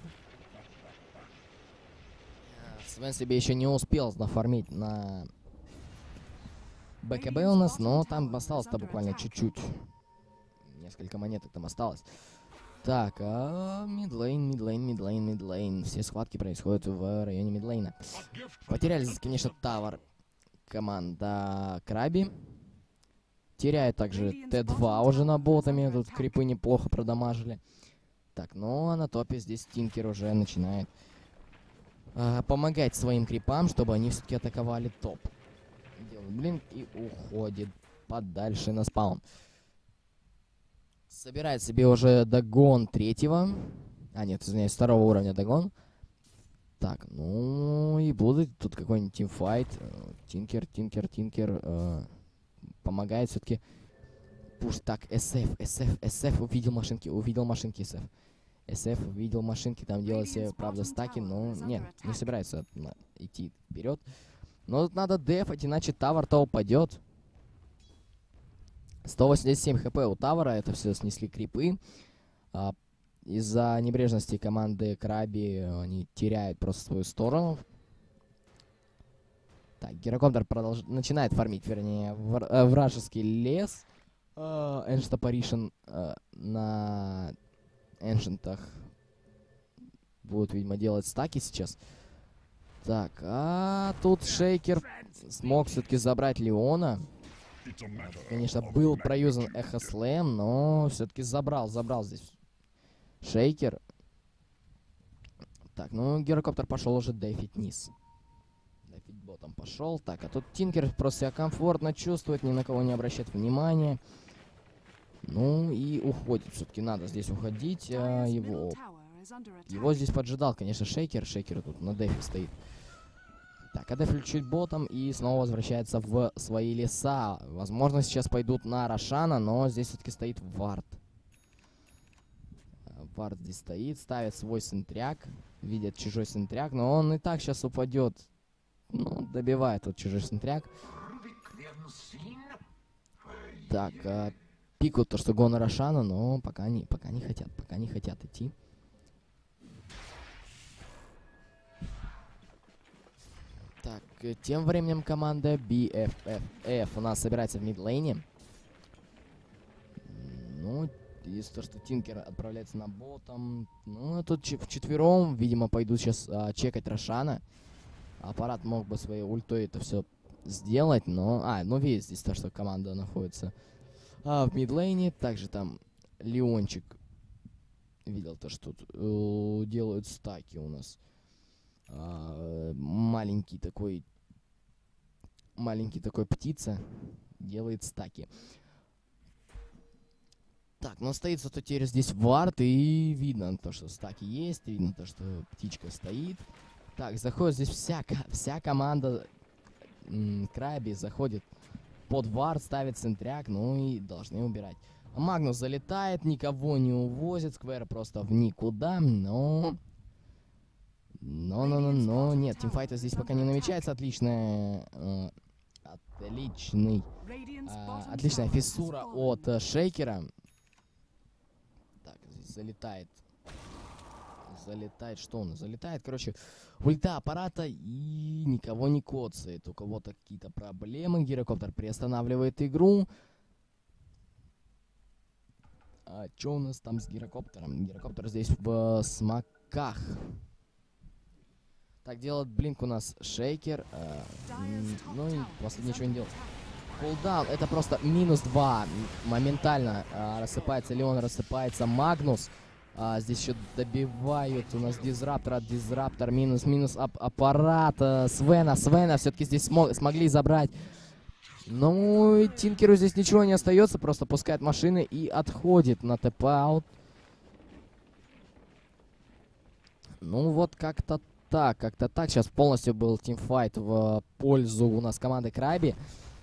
Свен себе еще не успел нафармить на БКБ у нас, но там осталось-то буквально чуть-чуть. Несколько монеток там осталось. Так, мидлейн. Все схватки происходят в районе мидлейна. Потеряли здесь, конечно, тавер команда Краби. Теряет также Т2 уже на ботами. Тут крипы неплохо продамажили. Так, ну а на топе здесь Тинкер уже начинает помогать своим крипам, чтобы они все-таки атаковали топ. Делает блинк и уходит подальше на спаун. Собирает себе уже догон третьего. Нет, извиняюсь, второго уровня догон. Так, ну и будет тут какой-нибудь тимфайт. Тинкер помогает все-таки. Пуш, так, SF увидел машинки SF. SF увидел машинки, там делает себе, правда, стаки, но нет, не собирается идти вперед. Но тут надо дефать, иначе тавер-то упадет. 187 хп у тавера, это все снесли крипы. Из-за небрежности команды Краби они теряют просто свою сторону. Так, Гирокоптер начинает фармить, вернее, вражеский лес. Ancient Apparition на эншентах будут, видимо, делать стаки сейчас. Так, а тут Шейкер смог все-таки забрать Леона. Конечно, был проюзан Эхо Слэм, но все-таки забрал здесь Шейкер. Так, ну гирокоптер пошел уже дефить низ. Дефить ботом пошел. Так, а тут Тинкер просто себя комфортно чувствует, ни на кого не обращает внимания. Ну и уходит. Все-таки надо здесь уходить. Его здесь поджидал, конечно, Шейкер. Шейкер тут на дефе стоит. Так, а деф чуть ботом и снова возвращается в свои леса. Возможно, сейчас пойдут на Рошана, но здесь все-таки стоит Вард. Вард здесь стоит, ставит свой сентряк. Видит чужой сентряк, но он и так сейчас упадет. Ну, добивает тут чужой сентряк. Так, пикают то, что гон Рошана, но пока не хотят идти. Так, тем временем команда BFFF у нас собирается в мидлейне. Ну, из того, что Тинкер отправляется на ботом. Ну, тут вчетвером, видимо, пойдут сейчас чекать Рошана. Аппарат мог бы своей ультой это все сделать, но... ну видите здесь то, что команда находится в мидлейне. Также там Леончик видел то, что тут делают стаки у нас. Маленький такой птица делает стаки. Так, но стоит зато теперь здесь Вард, и видно то, что стаки есть, видно то, что птичка стоит. Так, заходит здесь вся команда Краби заходит под Вард, ставит сентряк, ну и должны убирать. Магнус залетает, никого не увозит, Сквер просто в никуда, но нет, тимфайта здесь пока не намечается. Отличная фиссура от Шейкера. Так, здесь залетает, что у нас? Залетает, короче, ульта аппарата и никого не коцает. У кого-то какие-то проблемы. Гирокоптер приостанавливает игру. Что у нас там с гирокоптером? Гирокоптер здесь в смоках. Так, делает блинк у нас Шейкер. Ну и после ничего не делает. Кулдаун, это просто -2. Моментально рассыпается Леон, рассыпается Магнус. Здесь еще добивают у нас Дизраптор, минус аппарат. Свена все-таки здесь смогли забрать. Ну и Тинкеру здесь ничего не остается, просто пускает машины и отходит на ТП-аут. Ну вот как-то так. Сейчас полностью был тимфайт в пользу у нас команды Краби.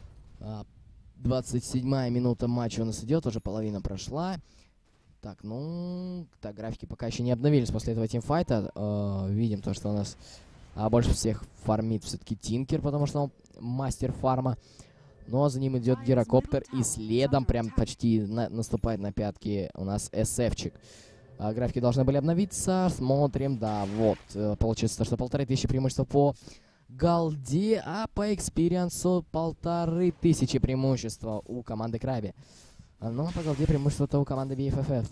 27-я минута матча у нас идет, уже половина прошла. Так, ну, так, графики пока еще не обновились после этого тимфайта. Видим то, что у нас больше всех фармит все-таки Тинкер, потому что он мастер фарма. Ну, а за ним идет гирокоптер, и следом прям почти наступает на пятки у нас СФчик. Графики должны были обновиться. Смотрим, да, вот. Получится, что 1500 преимущества по голде, а по экспириенсу 1500 преимущества у команды Краби. Ну, по голде преимущество-то у команды BFFF.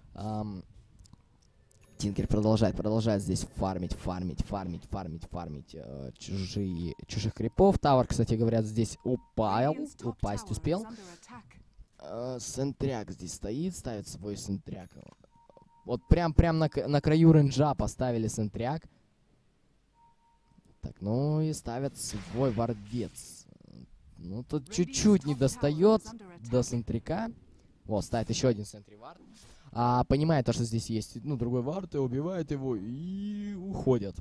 Тинкер продолжает здесь фармить чужих крипов. Тавр, кстати говоря, здесь упасть успел. Сентряк здесь стоит, ставит свой сентряк. Вот прям на краю рейнджа поставили сентряк. Так, ну и ставят свой вардец. Ну, тут чуть-чуть не достает до сентряка. Вот, ставит еще один сентри вард. Понимает то, что здесь есть, ну, другой вард, и убивает его, и уходят.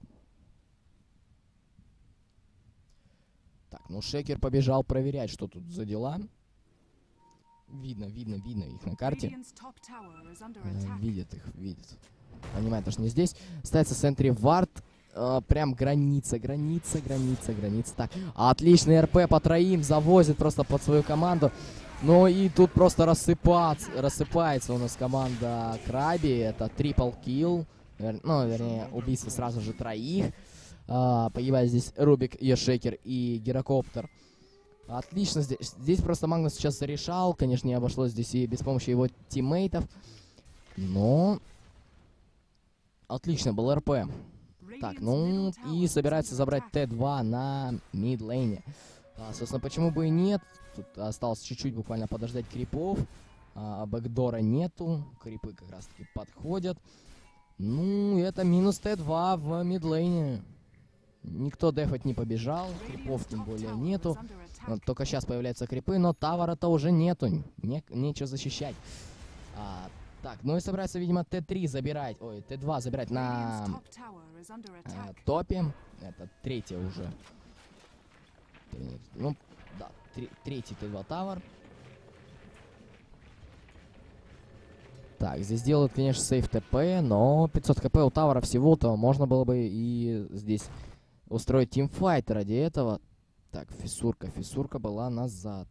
Так, ну, Шейкер побежал проверять, что тут за дела. Видно их на карте. Видит. Понимает, что не здесь. Ставится сентри вард. Прям граница. Так, отличный РП по троим. Завозит просто под свою команду. Ну и тут просто рассыпается у нас команда Краби. Это трипл килл. Вернее, убийство сразу же троих. Погибает здесь Рубик, Ешекер и Гирокоптер. Отлично. Здесь просто Магнус сейчас решал. Конечно, не обошлось здесь и без помощи его тиммейтов. Но Отлично, был РП. Так, ну и собирается забрать Т2 на мид-лейне. Собственно, почему бы и нет. Тут осталось чуть-чуть буквально подождать крипов. Бэкдора нету. Крипы как раз таки подходят. Ну, это минус Т2 в мид-лейне. Никто дефать не побежал. Крипов тем более нету. Вот, только сейчас появляются крипы, но тавара-то уже нету. Нечего защищать. Так, ну и собирается, видимо, Т3 забирать. Ой, Т2 забирать на топе. Это третья уже. Ну, да, третий Т2 тавер. Так, здесь делают, конечно, сейф ТП, но 500 КП у тавера всего-то. Можно было бы и здесь устроить тимфайт ради этого. Так, фиссурка была назад.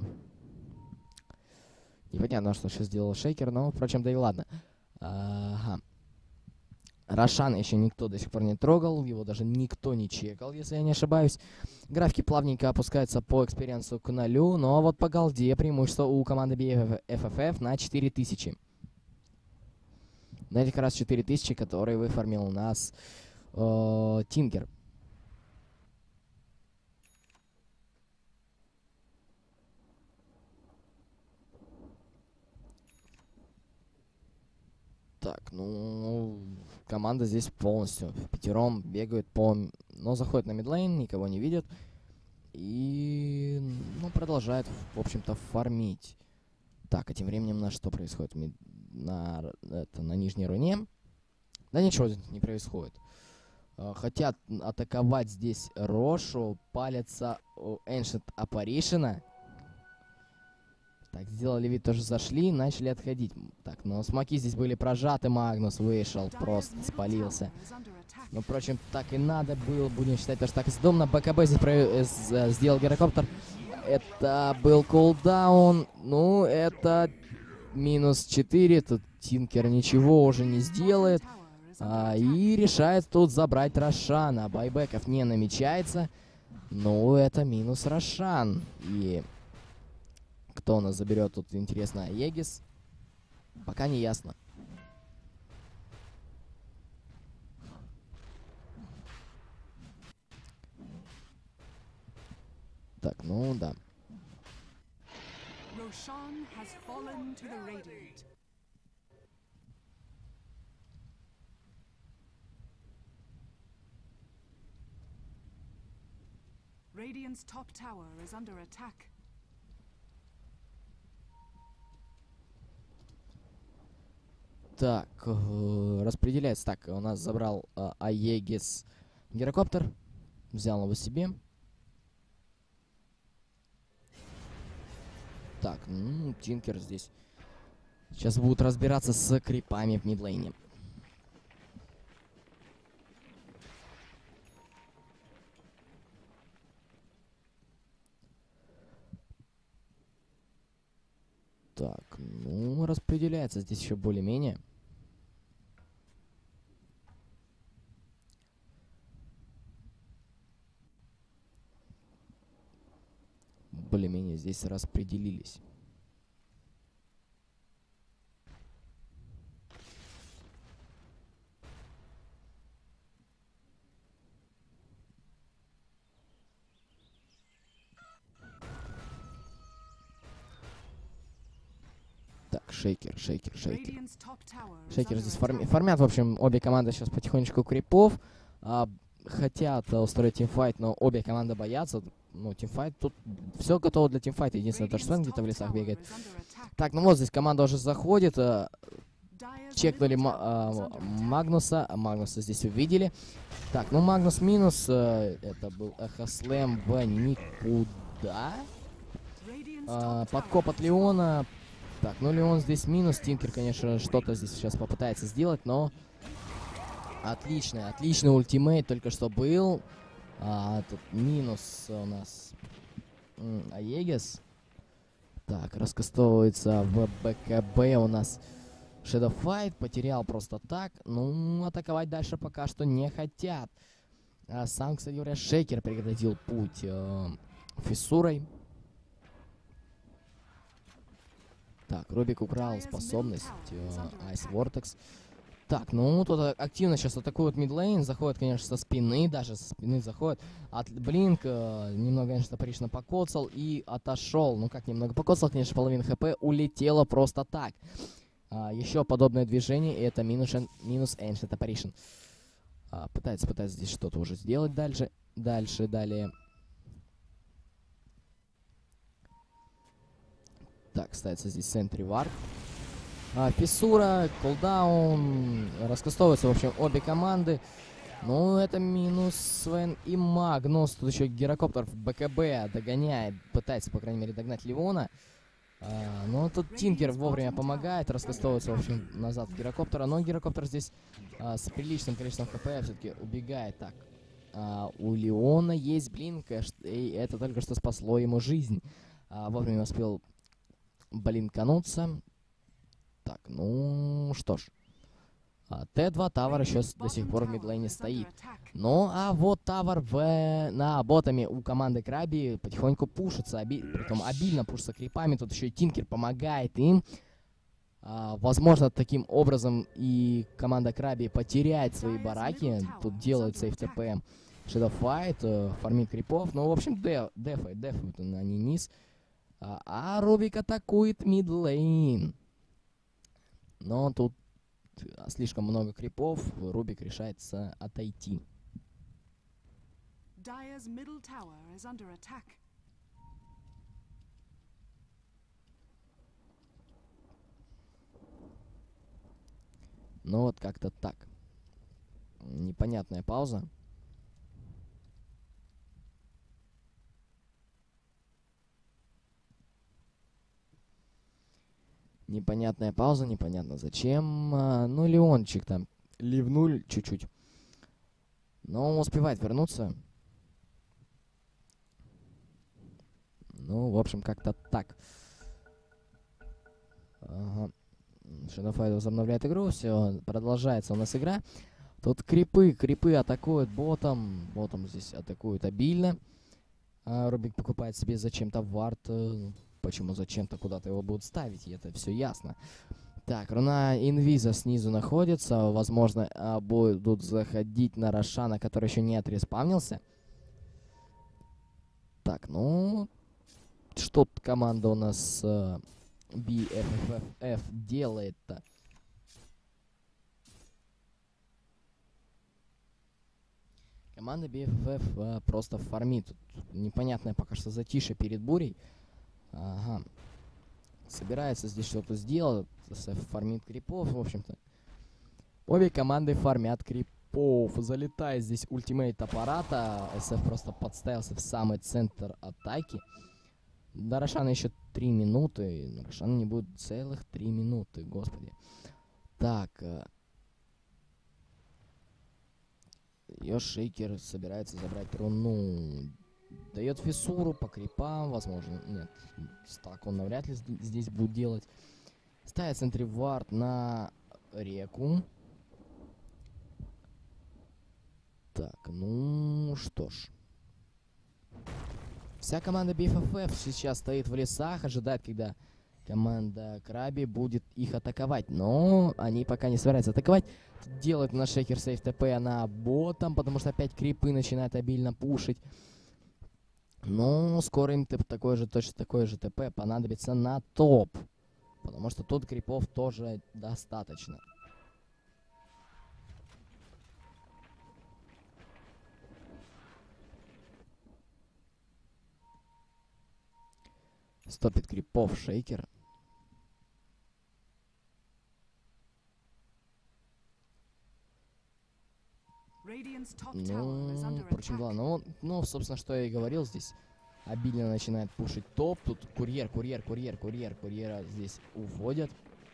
Непонятно, что сейчас сделал Шейкер, но, впрочем, да и ладно. Ага. Рошан еще никто до сих пор не трогал, его даже никто не чекал, если я не ошибаюсь. Графики плавненько опускаются по экспириенсу к 0, но вот по голде преимущество у команды BFFF на 4000. На этих раз 4000, которые выформил у нас Тинкер. Так, ну, команда здесь полностью в пятером бегает по... Но заходит на мидлейн, никого не видит. И, ну, продолжает, в общем-то, фармить. Так, а тем временем у нас что происходит? На нижней руне? Да ничего не происходит. Хотят атаковать здесь Рошу, палятся у Ancient Apparition. Так, сделали вид, тоже зашли, начали отходить. Так, но смоки здесь были прожаты, Магнус вышел, просто спалился. Ну, впрочем, так и надо было, будем считать, потому что так и съедобно. БКБ здесь сделал гирокоптер. Это был кулдаун, ну, это минус 4, тут Тинкер ничего уже не сделает. И решает тут забрать Рошана. Байбеков не намечается. Ну, это минус Рошан. И... Кто у нас заберет тут, интересно, Аегис? Пока не ясно. Так, ну да. Radiant's top tower is under attack. Так, распределяется. Так, у нас забрал Аегис гирокоптер. Взял его себе. Так, ну, Тинкер здесь. Сейчас будут разбираться с крипами в мидлейне. Так, ну, распределяется здесь еще более-менее. Более-менее здесь распределились. Так, Шейкер. Шейкер здесь формят, в общем, обе команды сейчас потихонечку крипов. Хотят устроить тимфайт, но обе команды боятся. Ну, тимфайт, тут все готово для тимфайта. Единственное, то, что Свен где-то в лесах бегает. Так, ну вот здесь команда уже заходит. Чекнули Магнуса. Магнуса здесь увидели. Так, ну Магнус минус. Это был Эхослэм в никуда. Подкоп от Леона. Так, ну Леон здесь минус. Тинкер, конечно, что-то здесь сейчас попытается сделать, но... Отличный ультимейт только что был. Тут минус у нас Аегис. Так, раскастовывается в БКБ у нас Shadow Fight. Потерял просто так. Ну, атаковать дальше пока что не хотят. Сам, кстати говоря, Шейкер преградил путь фиссурой. Так, Рубик украл способность Ice Vortex. Так, ну тут активно сейчас атакуют мидлейн, заходят, конечно, со спины, даже со спины заходят. Блинк немного, конечно, Паришно покоцал и отошел. Ну как немного покоцал, конечно, половина хп улетела просто так. Еще подобное движение, и это минус Ancient Apparition. Пытается здесь что-то уже сделать далее. Так, ставится здесь Sentry Ward. Фиссура, кулдаун, раскастовываются, в общем, обе команды. Ну, это минус Свен и Магнус. Тут еще Гирокоптер в БКБ догоняет, пытается, по крайней мере, догнать Ливона. Но тут Тинкер вовремя помогает, раскастовывается, в общем, назад в Гирокоптера. Но Гирокоптер здесь с приличным количеством хп все-таки убегает. Так, у Леона есть блинк, и это только что спасло ему жизнь. Вовремя успел блинкануться. Так, ну что ж. Т2 Тавр еще до сих пор в мидлейне стоит. Ну, а вот Тавр на ботами у команды Краби потихоньку пушится. Притом обильно пушится крипами. Тут еще и Тинкер помогает им. Возможно, таким образом и команда Краби потеряет свои бараки. Тут делают сейф ТП Shadow Fight, фармит крипов. Ну, в общем, дефают они низ. А Рубик атакует мидлейн. Но тут слишком много крипов, Рубик решается отойти. Ну вот как-то так. Непонятная пауза. Непонятная пауза, непонятно зачем. Ну, Леончик там ливнул чуть-чуть. Но он успевает вернуться. Ну, в общем, как-то так. Ага. Shadow Fight возобновляет игру. Все, продолжается у нас игра. Тут крипы атакуют ботом. Ботом здесь атакуют обильно. Рубик покупает себе зачем-то вард. Почему зачем-то куда-то его будут ставить, и это все ясно. Так, руна инвиза снизу находится. Возможно, будут заходить на Рошана, который еще не отреспавнился. Так, ну... Что команда у нас BFFF делает-то? Команда BFF просто фармит. Тут непонятное пока что затишье перед бурей. Ага. Собирается здесь что-то сделать. Фармит крипов, в общем-то. Обе команды фармят крипов. Залетает здесь ультимейт аппарата. СФ просто подставился в самый центр атаки. До Рошана еще 3 минуты. Рошана не будет целых 3 минуты, господи. Так. Шейкер собирается забрать руну. Дает фиссуру по крипам, возможно. Нет, стак он навряд ли здесь будет делать. Ставит Sentry Ward на реку. Так, ну что ж. Вся команда BFFF сейчас стоит в лесах, ожидает, когда команда Краби будет их атаковать. Но они пока не собираются атаковать. Делают на Шейкер сейф ТП на ботом, потому что опять крипы начинают обильно пушить. Но скоро им точно такое же ТП понадобится на топ. Потому что тут крипов тоже достаточно. Стопит крипов Шейкер. Ну, впрочем, да, ну, собственно, что я и говорил здесь. Обильно начинает пушить топ. Тут курьера здесь уводят.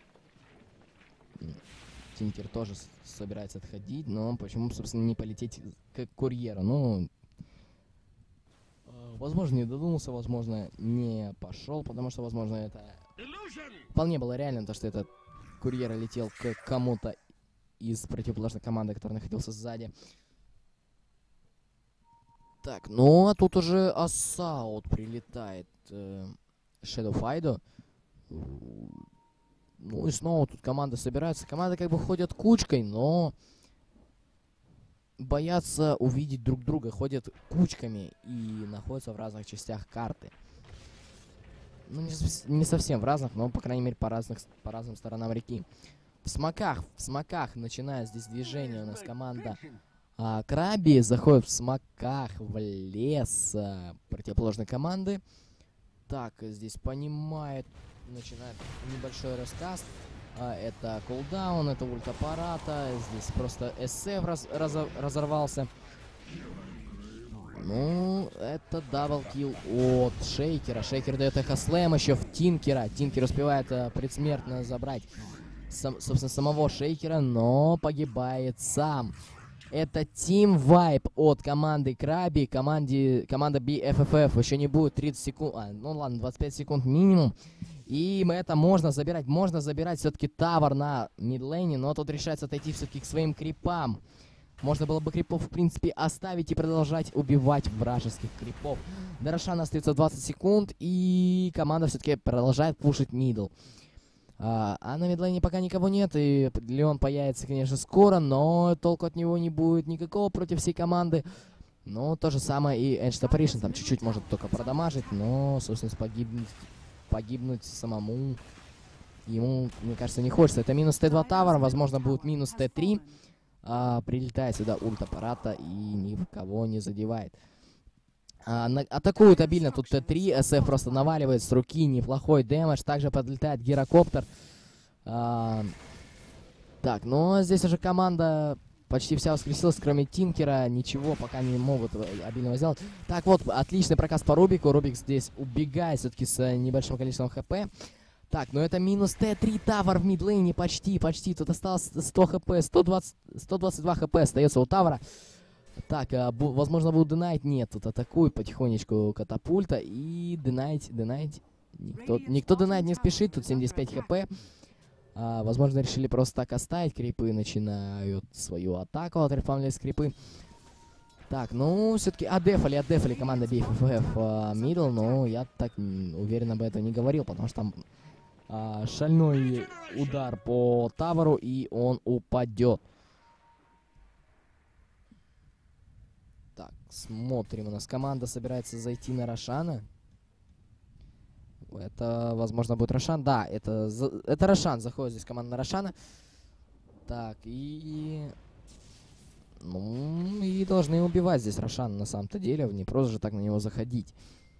Тинкер тоже собирается отходить, но почему, собственно, не полететь к курьеру? Ну, возможно, не додумался, возможно, не пошел, потому что, возможно, это вполне было реально, то, что этот курьер летел к кому-то из противоположной команды, который находился сзади. Так, ну а тут уже Ассаут прилетает Shadow Fight. Ну и снова тут команды собираются. Команды как бы ходят кучкой, но боятся увидеть друг друга. Ходят кучками и находятся в разных частях карты. Ну, не совсем в разных, но, по крайней мере, по разным сторонам реки. В смоках начинает здесь движение у нас команда Краби. Заходит в смоках в лес противоположной команды. Так, здесь понимает, начинает небольшой рассказ. Это кулдаун, это ульт аппарата. Здесь просто СФ разорвался. Ну, это даблкил от Шейкера. Шейкер дает эхо-слэм еще в Тинкера. Тинкер успевает предсмертно забрать, собственно, самого Шейкера, но погибает сам. Это Team Vibe от команды Краби. Команда BFFF еще не будет 30 секунд. Ну ладно, 25 секунд минимум. И это можно забирать. Можно забирать все-таки тавер на мидлейне, но тут решается отойти все-таки к своим крипам. Можно было бы крипов, в принципе, оставить и продолжать убивать вражеских крипов. До Рошана остается 20 секунд, и команда все-таки продолжает пушить мидл. А на мидлейне пока никого нет, и Леон появится, конечно, скоро, но толку от него не будет никакого против всей команды. Но то же самое и Ancient Apparition, там чуть-чуть может только продамажить, но, собственно, погибнуть самому ему, мне кажется, не хочется. Это минус Т2 тавер, возможно, будет минус Т3. Прилетает сюда ульт аппарата и никого не задевает. Атакуют обильно тут Т3. СФ просто наваливает с руки. Неплохой дэмэдж. Также подлетает гирокоптер. Так, но здесь уже команда почти вся воскресилась, кроме Тинкера. Ничего пока не могут обильного сделать. Так, вот, отличный проказ по Рубику. Рубик здесь убегает все-таки с небольшим количеством ХП. Так, ну это минус Т3 тавер в мидлейне. Почти. Тут осталось 100 хп. 122 хп остается у тавера. Так, возможно, будут динайт. Нет, тут атакует потихонечку катапульта. И динайт. Никто динайт не спешит. Тут 75 хп. Возможно, решили просто так оставить. Крипы начинают свою атаку. Отрефамлились крипы. Так, ну, все-таки отдефали команда BFF мидл. Но я так уверенно об этом не говорил, потому что там шальной удар по таверу, и он упадет. Так, смотрим. У нас команда собирается зайти на Рошана. Это, возможно, будет Рошан. Да, это Рошан. Заходит здесь команда на Рошана. Так, и... Ну, и должны убивать здесь Рошана на самом-то деле. Не просто же так на него заходить.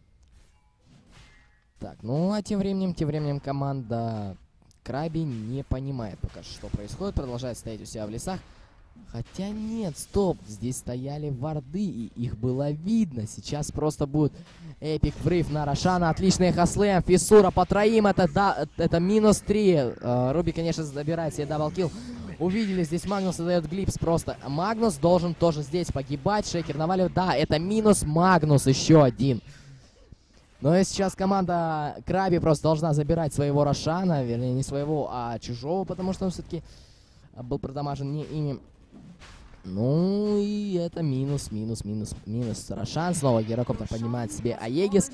Так, ну а тем временем команда Краби не понимает пока что происходит. Продолжает стоять у себя в лесах. Хотя нет, стоп. Здесь стояли варды, и их было видно. Сейчас просто будет эпик врыв на Рошана. Отличный эхослэм. Фиссура по троим. Это минус 3. Руби, конечно, забирает себе даблкил. Увидели, здесь Магнус дает глипс просто. Магнус должен тоже здесь погибать. Шейкер наваливает. Да, это минус Магнус еще один. Но и сейчас команда Краби просто должна забирать своего Рошана. Вернее, не своего, а чужого, потому что он все-таки был продамажен не ими. Ну и это минус Рошан. Снова гирокоптер поднимает себе Аегис.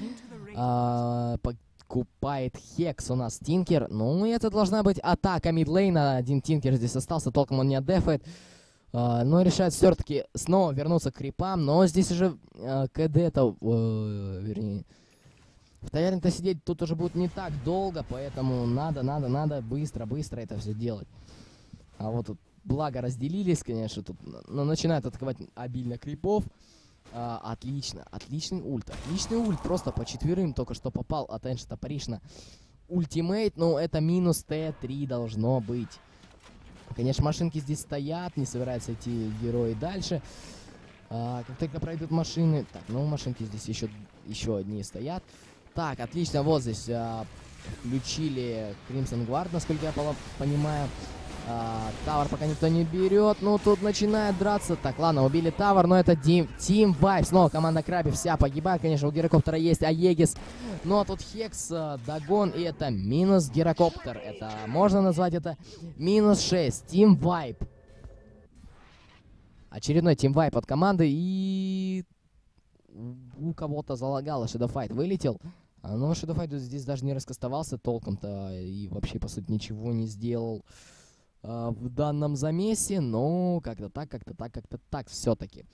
Покупает Хекс у нас Тинкер. Ну и это должна быть атака мидлейна. Один Тинкер здесь остался, толком он не отдефает. Но решает все-таки снова вернуться к крипам. Но здесь уже КД-то, вернее... В таверне-то сидеть тут уже будет не так долго, поэтому надо быстро это все делать. А вот тут, благо, разделились, конечно, тут начинают атаковать обильно крипов. Отличный ульт, просто по четверым только что попал от Ancient Apparition. Ультимейт, ну это минус Т3 должно быть. Конечно, машинки здесь стоят, не собираются идти герои дальше. Как только пройдут машины... Так, ну машинки здесь еще одни стоят. Так, отлично, вот здесь включили Crimson Guard, насколько я понимаю. Тавер пока никто не берет, ну тут начинает драться. Так, ладно, убили тавер, но это Team Vibe. Снова команда Краби вся погибает, конечно, у гирокоптера есть Аегис. Но тут Хекс, Дагон, и это минус гирокоптер. Это, можно назвать это минус 6. Team Vibe. Очередной Team Vibe от команды, и... У кого-то залагало, Shadow Fight вылетел. Но Shadow Fight здесь даже не раскастовался толком-то и вообще, по сути, ничего не сделал в данном замесе, но как-то так все-таки.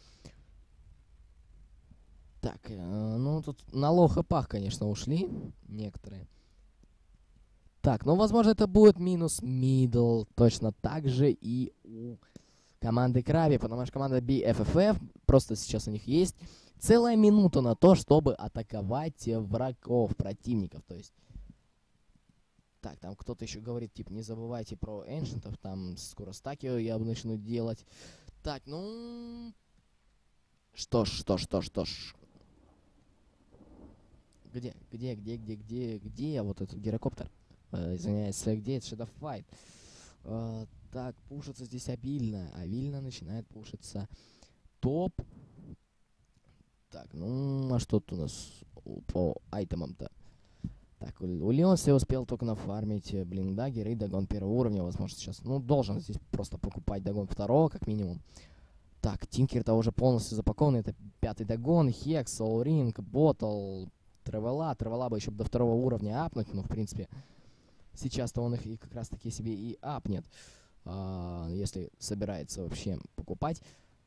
Так, ну тут на лох и пах, конечно, ушли некоторые. Так, ну, возможно, это будет минус мидл, точно так же и у команды Краби, потому что команда BFFF, просто сейчас у них есть целая минута на то, чтобы атаковать врагов, противников, то есть. Так, там кто-то еще говорит, типа, не забывайте про эншентов, там скоро стаки я начну делать. Так, ну... Что ж. Где вот этот гирокоптер? Извиняюсь, где это Shadow Fight? Так, пушится здесь обильно. Обильно начинает пушиться топ. Так, ну, а что тут у нас по айтемам-то? Так, у Леонса успел только нафармить блиндагер и дагон первого уровня, возможно, сейчас. Ну, должен здесь просто покупать дагон второго, как минимум. Так, Тинкер-то уже полностью запакован. Это 5-й дагон, Хекс, Соулринг, Ботл, Тревела. Тревела бы еще до второго уровня апнуть, но, в принципе, сейчас-то он их и как раз-таки себе и апнет, если собирается вообще покупать.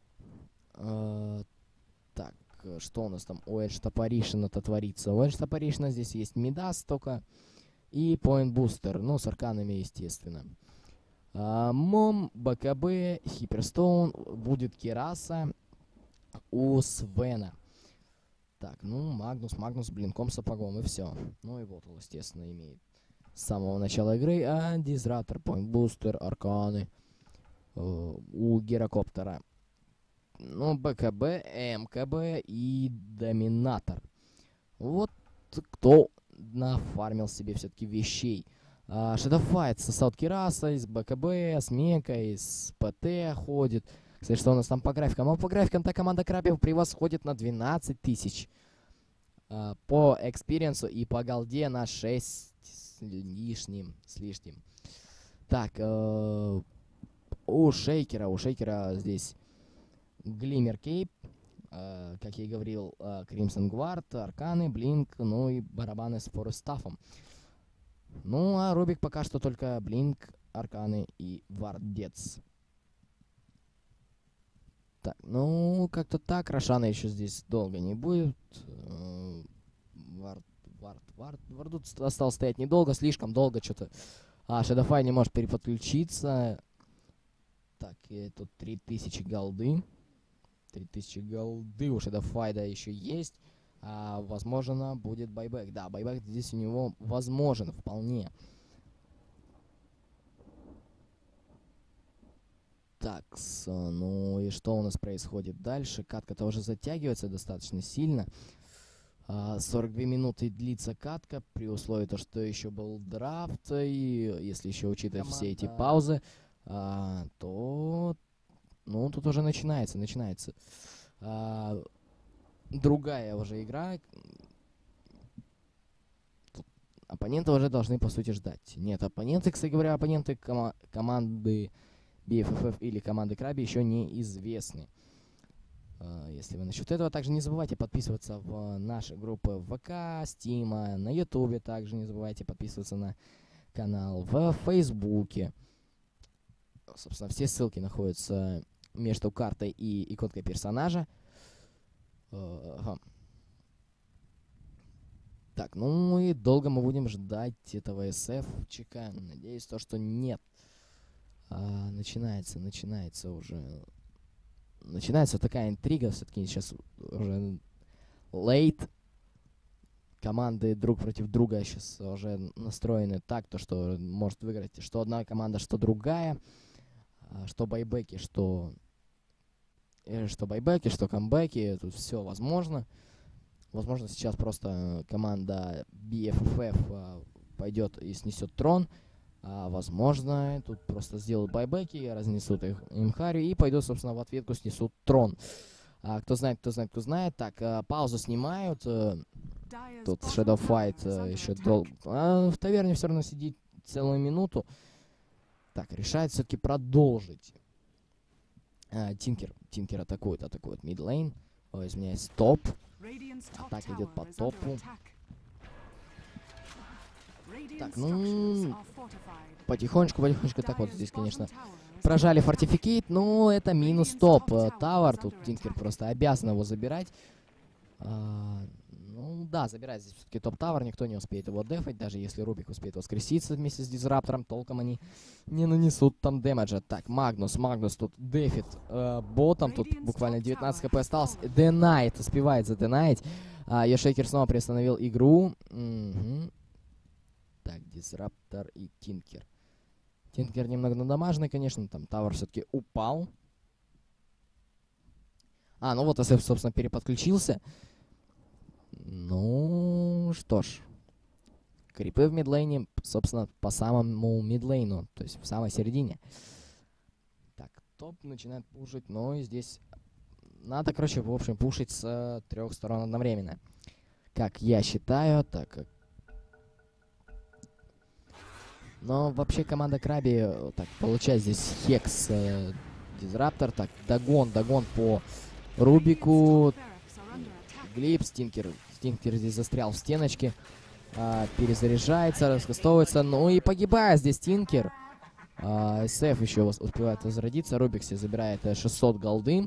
Так, что у нас там у Edge Топоришина-то творится? У Edge Топоришина здесь есть Мидас только и Point Booster, ну, с арканами, естественно. Мом, БКБ, Хиперстоун, будет Кираса у Свена. Так, ну, Магнус, блинком, сапогом, и все. Ну, и вот он, естественно, имеет с самого начала игры. Дизратор, Point Booster, арканы у Гирокоптера. Ну, БКБ, МКБ и Доминатор. Вот кто нафармил себе все-таки вещей. Shadow Fight сосал Кираса, из БКБ, с Мекой, с ПТ ходит. Кстати, что у нас там по графикам? А по графикам-то команда Крабев превосходит на 12 тысяч. По экспириенсу и по голде на 6 с лишним. Так, у Шейкера здесь Глиммер Кейп, как я и говорил, Кримсон Гвард, арканы, блинк, ну и барабаны с форестафом. Ну, а Рубик пока что только блинк, арканы и вардец. Так, ну, как-то так. Рошана еще здесь долго не будет. Варду осталось стоять недолго, слишком долго что-то. Shadow Fight не может переподключиться. Так, и тут 3000 голды. 3000 голды у Shadow Fight еще есть. Возможно, будет байбек. Да, байбек здесь у него возможен вполне. Так, ну и что у нас происходит дальше? Катка-то уже затягивается достаточно сильно. 42 минуты длится катка, при условии то, что еще был драфт, и если еще учитывать все эти паузы, то, ну, тут уже начинается. Другая уже игра. Тут оппоненты уже должны, по сути, ждать. Нет, оппоненты, кстати говоря, команды BFFF или команды Краби еще неизвестны. Если вы насчет этого, также не забывайте подписываться в наши группы ВК, Стима, на Ютубе. Также не забывайте подписываться на канал в Фейсбуке. Собственно, все ссылки находятся между картой и иконкой персонажа. Так, ну и долго мы будем ждать этого SF-чика. Надеюсь, что нет. Начинается уже. Начинается такая интрига. Все-таки сейчас уже лейт. Команды друг против друга сейчас уже настроены так, что может выиграть что одна команда, что другая. Что байбеки, что камбэки. Тут все возможно. Возможно, сейчас просто команда BFFF пойдет и снесет трон. Возможно, тут просто сделают байбеки, разнесут их имхарю и пойдут, собственно, в ответку снесут трон. Кто знает. Так, паузу снимают. Тут Shadow Fight еще долго. В таверне все равно сидит целую минуту. Так, решает все-таки продолжить. Тинкер атакует мидлейн. Извиняюсь, топ. Атака идет по топу. Так, ну, потихонечку, так вот здесь, конечно, прожали фортификейт, но это минус топ тавер, тут Тинкер просто обязан его забирать. Ну да, забирать здесь все-таки топ тавер, никто не успеет его дефать, даже если Рубик успеет воскреситься вместе с Дизраптором, толком они не нанесут там дэмэджа. Так, Магнус тут дефит ботом, тут буквально 19 хп осталось. Денайт успевает заденайт. Йошейкер снова приостановил игру. Так, Дизраптор и Тинкер. Тинкер немного надамаженный, конечно, там тавер все-таки упал. Ну вот СФ, собственно, переподключился. Ну, что ж. Крипы в мидлейне, собственно, по самому мидлейну, то есть в самой середине. Так, топ начинает пушить, но и здесь надо, короче, в общем, пушить с 3 сторон одновременно. Как я считаю, так как... Но вообще команда Краби так получает здесь хекс Дизраптор. Так, догон по Рубику. Глиб, Стинкер здесь застрял в стеночке. Перезаряжается, раскастовывается. Ну и погибает здесь Тинкер. СФ еще успевает возродиться. Рубик себе забирает 600 голды.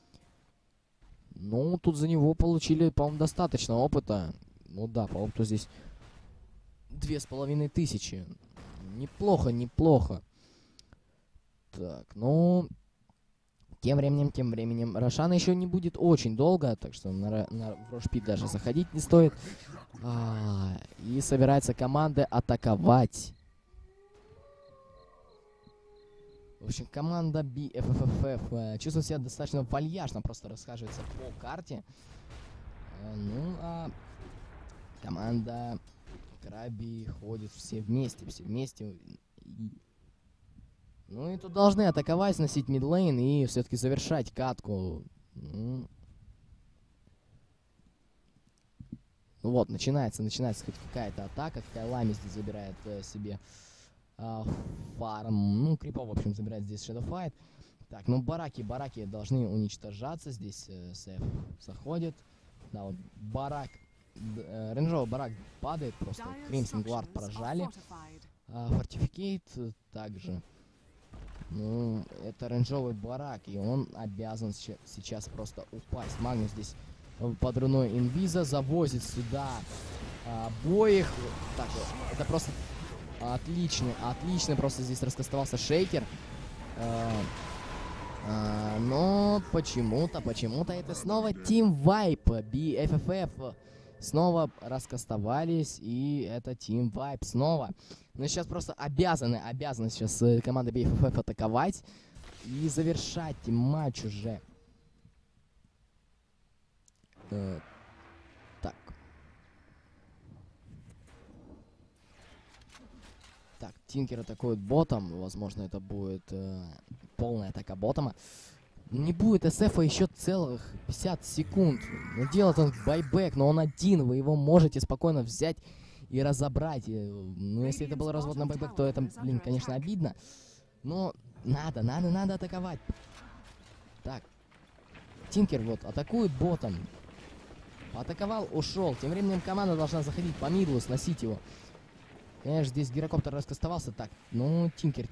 Ну, тут за него получили, по-моему, достаточно опыта. Ну да, по опыту здесь 2500. Неплохо. Так, ну... Тем временем Рошана еще не будет очень долго, так что на Рошпит даже заходить не стоит. И собирается команда атаковать. В общем, команда BFFF чувствует себя достаточно вальяжно, просто расхаживается по карте. Ну, а команда Краби ходит все вместе. Ну и тут должны атаковать, сносить мидлейн и все-таки завершать катку. Ну вот, начинается хоть какая-то атака. Какая Лами здесь забирает себе фарм. Ну, крипов, в общем, забирает здесь Shadow Fight. Так, ну бараки должны уничтожаться. Здесь СФ заходит. Да, вот барак. Рейнджовый барак падает просто. Crimson Guard поражали. Фортификейт также. Ну, это рейнджовый барак, и он обязан сейчас просто упасть. Магнус здесь под руной инвиза завозит сюда обоих. Так, это просто отлично просто здесь раскастовался шейкер. Но почему-то это снова Team Vibe, BFFF. Снова раскастовались, и это Team Vibe снова. Но сейчас просто обязаны сейчас команда BFFF атаковать и завершать матч уже. Так. Так, Тинкер атакует ботом. Возможно, это будет полная атака ботома. Не будет СФа еще целых 50 секунд. Но делает он байбек, но он один. Вы его можете спокойно взять и разобрать. Ну, если это был развод на байбек, то это, блин, конечно, обидно. Но надо атаковать. Так. Тинкер вот атакует ботом. Атаковал, ушел. Тем временем команда должна заходить по мидлу, сносить его. Конечно, здесь гирокоптер раскастовался. Так, ну, Тинкер.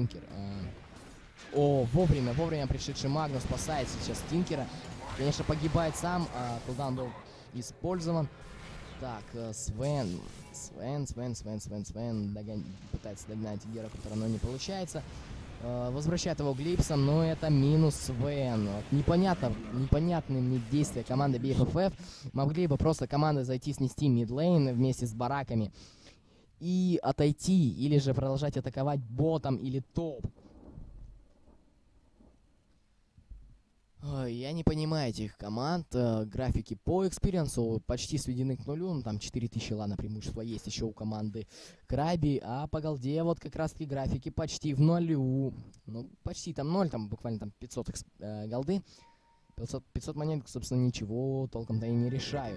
Вовремя пришедший Магнус спасает сейчас Тинкера. Конечно, погибает сам, кулдаун был использован. Так, Свен пытается догнать гирокоптера, но не получается. Возвращает его Глипсом, но это минус Свен. Вот непонятные действия команды BFFF. Могли бы просто команда зайти снести мидлейн вместе с бараками и отойти, или же продолжать атаковать ботом или топ. Я не понимаю этих команд. Графики по экспириенсу почти сведены к нулю. Ну, там 4000 лана преимущества есть еще у команды Краби. А по голде вот как раз таки графики почти в нулю. Ну, почти там 0, там буквально там 500 голды. 500 монет, собственно, ничего толком-то и не решают.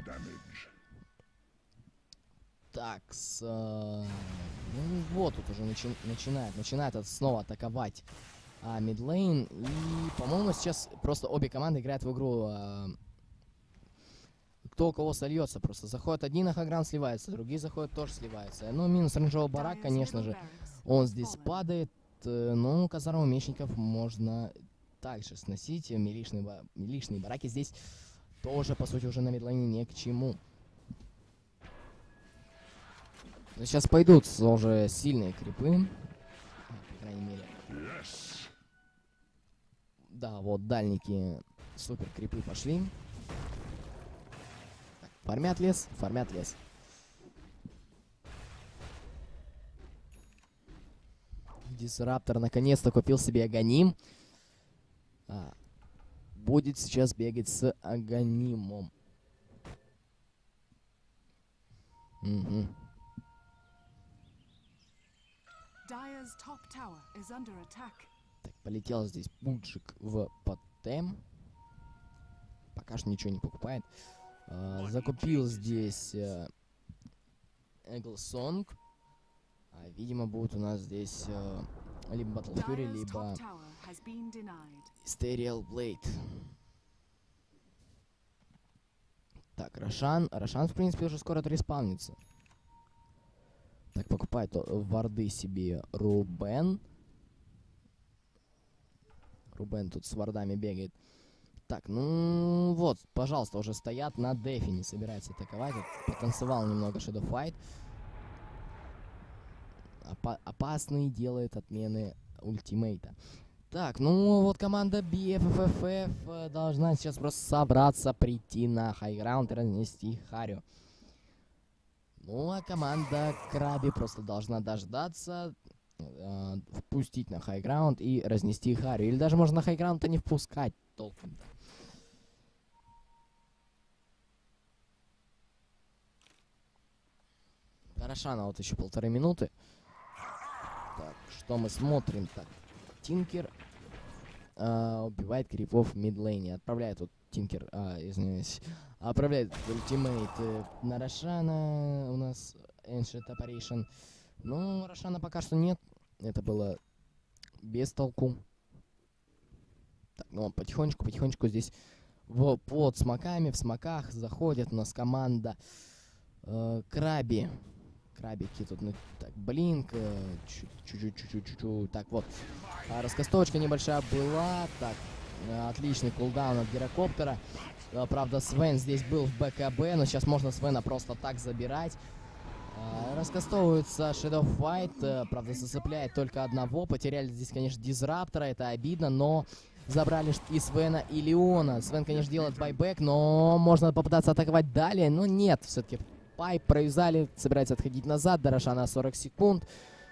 Так, ну вот тут уже начинает снова атаковать мидлейн. И, по-моему, сейчас просто обе команды играют в игру кто у кого сольется просто. Заходит один на хайграунд, сливается, другие заходят, тоже сливаются. Ну, минус рейнджовый барак, конечно же. Он здесь падает. Ну, казарму мечников можно также сносить. Милишные бараки здесь тоже, по сути, уже на мидлайне не к чему. Но сейчас пойдут уже сильные крипы. По крайней мере. Да, вот дальники супер крипы пошли. Так, фармят лес, фармят лес. Дисраптор наконец-то купил себе Аганим. Будет сейчас бегать с Аганимом. Угу. Так, полетел здесь пульчик в потем. Пока что ничего не покупает. Закупил здесь Эглсонг. Видимо, будет у нас здесь либо Battle Fury, либо Sterial Blade. Так, Рошан. Рошан, в принципе, уже скоро отреспаунится. Так, покупает варды себе Рубен. Рубен тут с вардами бегает. Так, ну вот, пожалуйста, уже стоят на дефе, не собирается атаковать. Потанцевал немного Shadow Fight. Опасный делает отмены ультимейта. Так, ну вот команда BFFF должна сейчас просто собраться, прийти на хайграунд и разнести Харю. Ну а команда Краби просто должна дождаться, впустить на хайграунд и разнести Харю. Или даже можно на хайграунд-то не впускать толком-то. Рошана вот еще 1,5 минуты. Так, что мы смотрим? Так, Тинкер убивает крипов в мидлейне. Отправляет вот Тинкер, извиняюсь, отправляет ультимейт на Рошана. У нас Ancient Apparition. Ну, Рошана пока что нет. Это было без толку. Так, ну потихонечку здесь под смоками, в смоках заходит у нас команда Краби. Крабики тут, ну, так, блинк, чуть-чуть. Так, вот, раскастовочка небольшая была. Так, отличный кулдаун от гирокоптера. Правда, Свен здесь был в БКБ, но сейчас можно Свена просто так забирать. Раскастовывается Shadow Fight, правда, зацепляет только одного. Потеряли здесь, конечно, Дизраптора, это обидно, но забрали и Свена, и Леона. Свен, конечно, делает байбек, но можно попытаться атаковать далее, но нет, все-таки Пайп провязали, собирается отходить назад, до Рошана 40 секунд.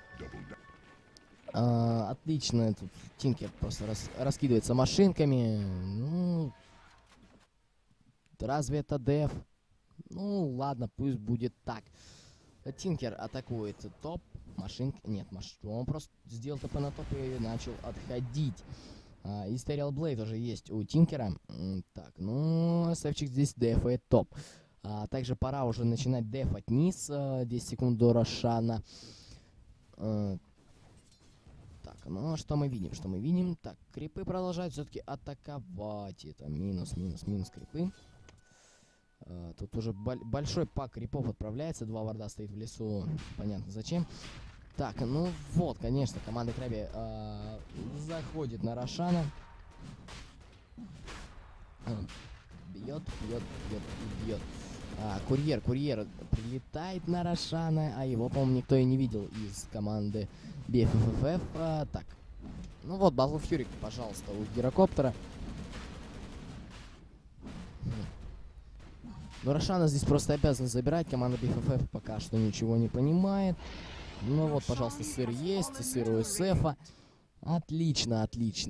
Отлично, тут Тинкер просто раскидывается машинками. Ну, разве это деф? Ну, ладно, пусть будет так. Тинкер атакует топ. Машинка... Нет, он просто сделал ТП на топ и начал отходить. И Sterial Blade уже есть у Тинкера. Так, ну, Севчик здесь дефает топ. Также пора уже начинать дефать низ. 10 секунд до Рошана. Так, ну что мы видим? Так, крипы продолжают все-таки атаковать. Это минус крипы. Тут уже большой пак крипов отправляется. 2 варда стоит в лесу. Понятно зачем. Так, ну вот, конечно, команда Краби заходит на Рошана. Бьет. Курьер прилетает на Рошана, а его, по-моему, никто и не видел из команды BFFF. Так, ну вот, Battle Fury, пожалуйста, у гирокоптера. Но Рошана здесь просто обязан забирать, команда BFFF пока что ничего не понимает. Ну вот, пожалуйста, сыр есть, сыр у СФа. Отлично.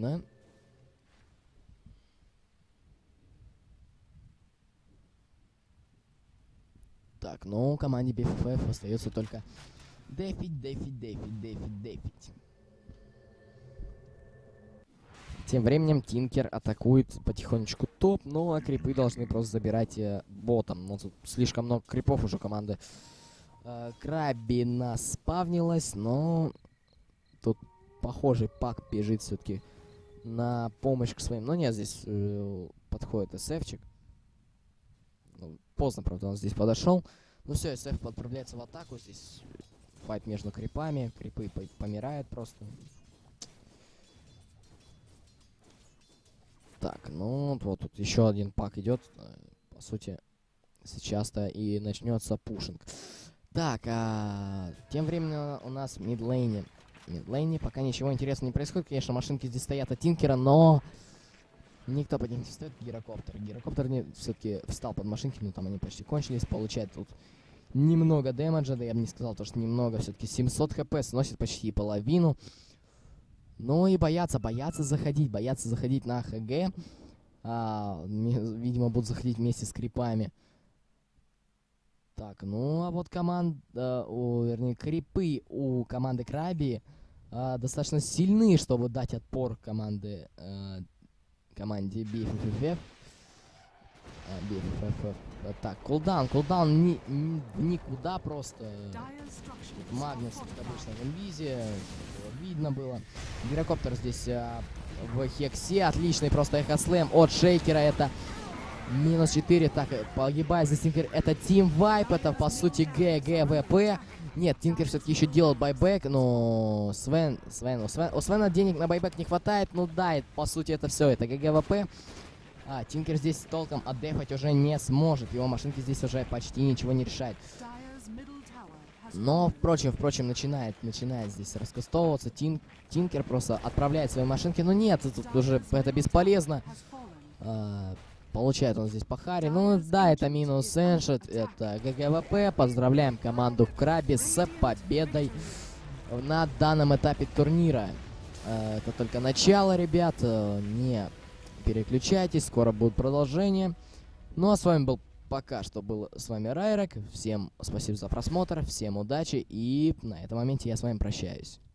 Так, ну, команде BFFF остается только дефить. Тем временем Тинкер атакует потихонечку топ, ну а крипы должны просто забирать ботом. Ну, тут слишком много крипов уже команды Краби наспавнилась, но тут похожий пак бежит все-таки на помощь к своим. Но нет, здесь подходит СФчик. Ну, поздно, правда, он здесь подошел. Ну все, СФ отправляется в атаку. Здесь файт между крипами. Крипы помирают просто. Так, ну вот тут еще один пак идет. По сути, сейчас-то и начнется пушинг. Так, тем временем у нас в мидлейне. В мидлейне пока ничего интересного не происходит. Конечно, машинки здесь стоят от Тинкера, но никто под них не стоит. Гирокоптер. Гирокоптер все-таки встал под машинки, но там они почти кончились. Получает тут немного дэмэджа, да я бы не сказал, то, что немного. Все-таки 700 хп, сносит почти половину. Ну и боятся заходить на ХГ. Видимо, будут заходить вместе с крипами. Так, ну а вот вернее, крипы у команды Краби достаточно сильны, чтобы дать отпор команде BFFF. Так, кулдаун никуда просто. Магнус, как обычно, в инвизе. Видно было. Гирокоптер здесь в хексе. Отличный просто эхослэм от Шейкера. Это минус 4. Так, погибает за Тинкер. Это Team Vibe. Это, по сути, ГГВП. Нет, Тинкер все-таки еще делал байбек, но у Свена денег на байбек не хватает. Ну да, по сути, это все. Это ГГВП. Тинкер здесь толком отдефать уже не сможет. Его машинки здесь уже почти ничего не решают. Но, впрочем, начинает здесь раскастовываться. Тинкер просто отправляет свои машинки. Но нет, тут уже это бесполезно. Получает он здесь по харе. Ну да, это минус Эншет, это ГГВП. Поздравляем команду Краби с победой на данном этапе турнира. Это только начало, ребят. Не переключайтесь, скоро будет продолжение. Ну а с вами был был с вами Райрек. Всем спасибо за просмотр, всем удачи, и на этом моменте я с вами прощаюсь.